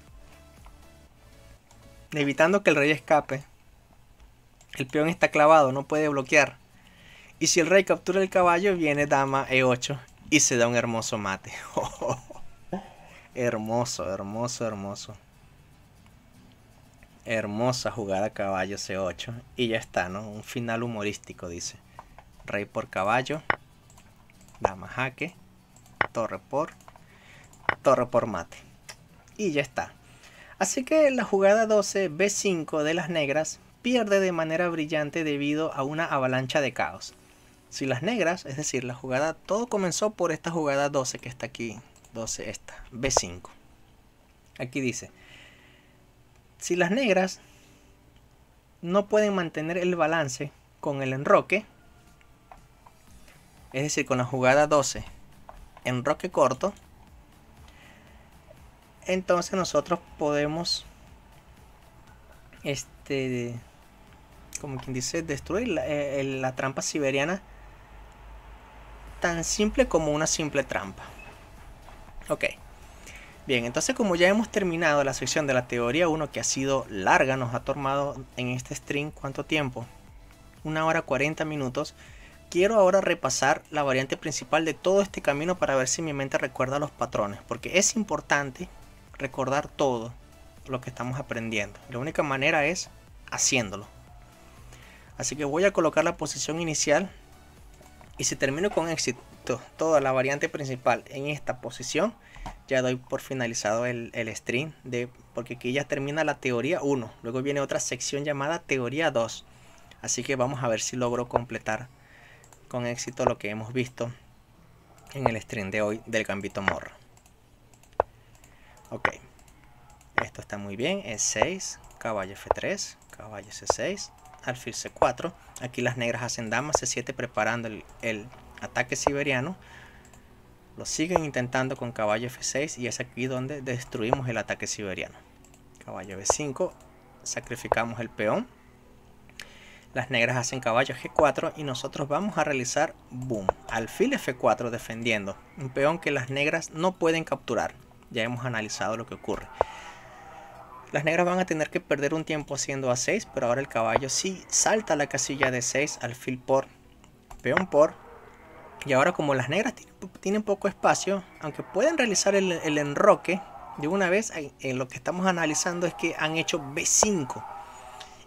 Speaker 1: Evitando que el rey escape. El peón está clavado, no puede bloquear. Y si el rey captura el caballo, viene dama E8 y se da un hermoso mate. Hermoso, hermoso, hermoso. Hermosa jugada caballo C8. Y ya está, ¿no? Un final humorístico, dice. Rey por caballo. Dama jaque. Torre por mate. Y ya está. Así que la jugada 12 B5 de las negras pierde de manera brillante debido a una avalancha de caos. Si las negras, es decir, la jugada, todo comenzó por esta jugada 12 que está aquí. 12 esta, B5. Aquí dice, si las negras no pueden mantener el balance con el enroque, es decir, con la jugada 12, enroque corto, entonces nosotros podemos, como quien dice, destruir la trampa siberiana, tan simple como una simple trampa. Ok. Bien, entonces como ya hemos terminado la sección de la teoría 1, que ha sido larga, nos ha tomado en este stream, ¿cuánto tiempo? 1 hora 40 minutos. Quiero ahora repasar la variante principal de todo este camino para ver si mi mente recuerda los patrones, porque es importante recordar todo lo que estamos aprendiendo. La única manera es haciéndolo. Así que voy a colocar la posición inicial, y si termino con éxito toda la variante principal en esta posición, ya doy por finalizado el stream, porque aquí ya termina la teoría 1. Luego viene otra sección llamada teoría 2. Así que vamos a ver si logro completar con éxito lo que hemos visto en el stream de hoy del Gambito Morra. Ok, esto está muy bien. E6, caballo F3, caballo C6, alfil C4. Aquí las negras hacen dama C7 preparando el ataque siberiano. Lo siguen intentando con caballo F6 y es aquí donde destruimos el ataque siberiano. Caballo B5, sacrificamos el peón. Las negras hacen caballo G4 y nosotros vamos a realizar boom, alfil F4 defendiendo. Un peón que las negras no pueden capturar. Ya hemos analizado lo que ocurre. Las negras van a tener que perder un tiempo haciendo A6, pero ahora el caballo sí salta a la casilla de 6, alfil por, peón por. Y ahora como las negras tienen poco espacio, aunque pueden realizar el enroque de una vez, lo que estamos analizando es que han hecho B5.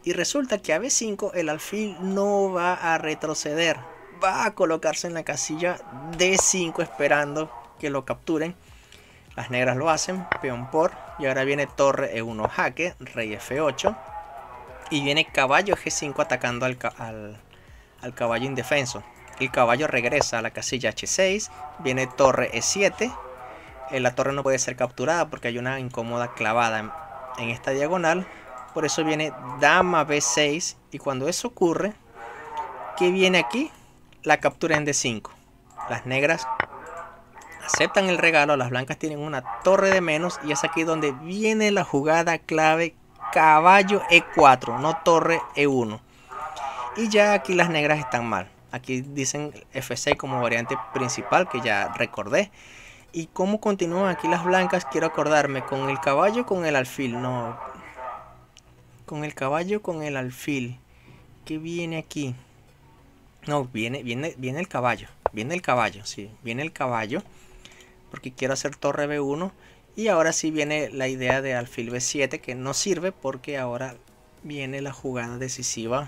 Speaker 1: Y resulta que a B5 el alfil no va a retroceder. Va a colocarse en la casilla D5 esperando que lo capturen. Las negras lo hacen, peón por. Y ahora viene torre E1 jaque, rey F8. Y viene caballo G5 atacando al caballo indefenso. El caballo regresa a la casilla H6. Viene torre E7. La torre no puede ser capturada porque hay una incómoda clavada en esta diagonal. Por eso viene dama B6. Y cuando eso ocurre, ¿qué viene aquí? La captura en D5. Las negras aceptan el regalo. Las blancas tienen una torre de menos. Y es aquí donde viene la jugada clave. Caballo E4, no torre E1. Y ya aquí las negras están mal. Aquí dicen F6 como variante principal, que ya recordé. Y cómo continúan aquí las blancas, quiero acordarme. Con el caballo, con el alfil. No. Con el caballo, con el alfil. ¿Qué viene aquí? No, viene el caballo. Viene el caballo, sí. Viene el caballo. Porque quiero hacer torre B1. Y ahora sí viene la idea de alfil B7, que no sirve porque ahora viene la jugada decisiva.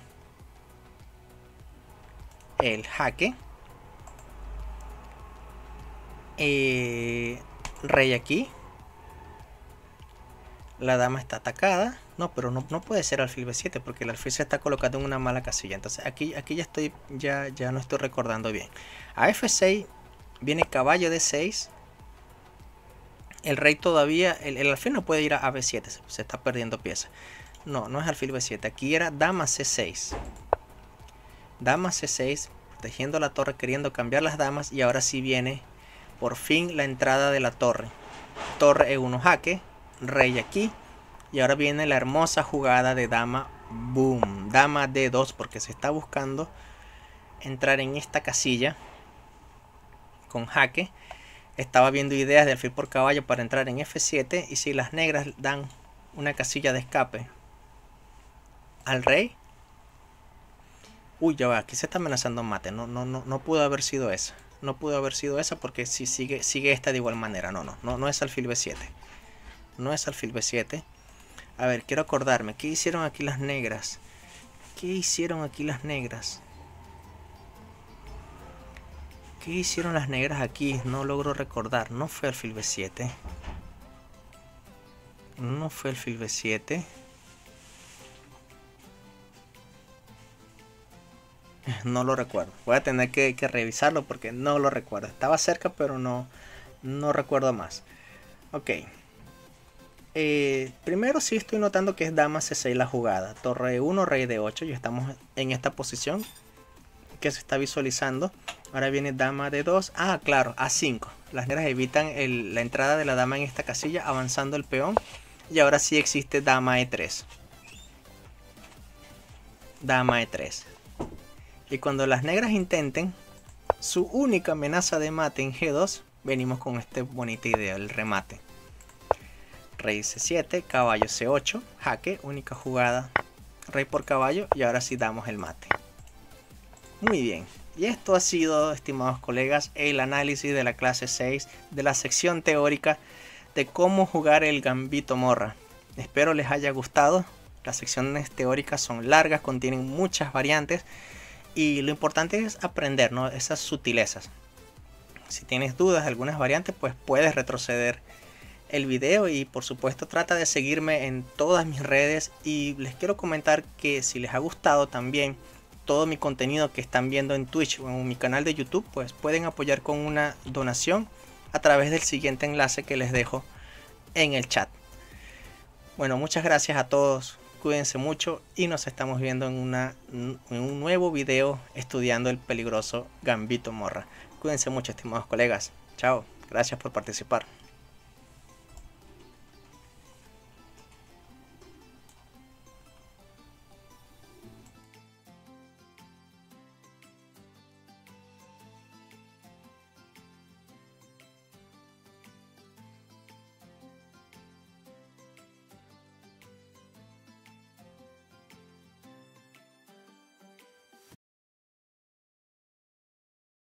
Speaker 1: El jaque. Rey aquí. La dama está atacada. No, pero no puede ser alfil B7 porque el alfil se está colocando en una mala casilla. Entonces aquí ya no estoy recordando bien. A F6 viene caballo D6. El rey todavía, el alfil no puede ir a B7, se está perdiendo piezas. No es alfil B7, aquí era dama C6. Dama C6, protegiendo la torre, queriendo cambiar las damas. Y ahora sí viene por fin la entrada de la torre. Torre E1 jaque, rey aquí. Y ahora viene la hermosa jugada de dama, boom, dama D2, porque se está buscando entrar en esta casilla con jaque. Estaba viendo ideas de alfil por caballo para entrar en F7. Y si las negras dan una casilla de escape al rey. Uy, ya va, aquí se está amenazando mate. No pudo haber sido esa. No pudo haber sido esa porque si sigue esta de igual manera. No es alfil B7. No es alfil B7. A ver, quiero acordarme. ¿Qué hicieron aquí las negras? ¿Qué hicieron aquí las negras? ¿Qué hicieron las negras aquí? No logro recordar. No fue alfil B7. No fue alfil B7. No lo recuerdo. Voy a tener que revisarlo porque no lo recuerdo. Estaba cerca, pero no recuerdo más. Ok. Primero sí estoy notando que es dama C6 la jugada. Torre E1, rey D8. Ya estamos en esta posición que se está visualizando. Ahora viene dama D2. Ah, claro, A5. Las negras evitan la entrada de la dama en esta casilla, avanzando el peón. Y ahora sí existe dama E3. Dama E3. Y cuando las negras intenten su única amenaza de mate en G2, venimos con esta bonita idea, el remate. Rey C7, caballo C8, jaque, única jugada, rey por caballo, y ahora sí damos el mate. Muy bien, y esto ha sido, estimados colegas, el análisis de la clase 6 de la sección teórica de cómo jugar el Gambito Morra. Espero les haya gustado. Las secciones teóricas son largas, contienen muchas variantes y lo importante es aprender, ¿no?, esas sutilezas. Si tienes dudas de algunas variantes, pues puedes retroceder el video y por supuesto trata de seguirme en todas mis redes. Y les quiero comentar que si les ha gustado también todo mi contenido que están viendo en Twitch o en mi canal de YouTube, pues pueden apoyar con una donación a través del siguiente enlace que les dejo en el chat. Bueno, muchas gracias a todos, cuídense mucho y nos estamos viendo en un nuevo video estudiando el peligroso Gambito Morra. Cuídense mucho, estimados colegas. Chao, gracias por participar.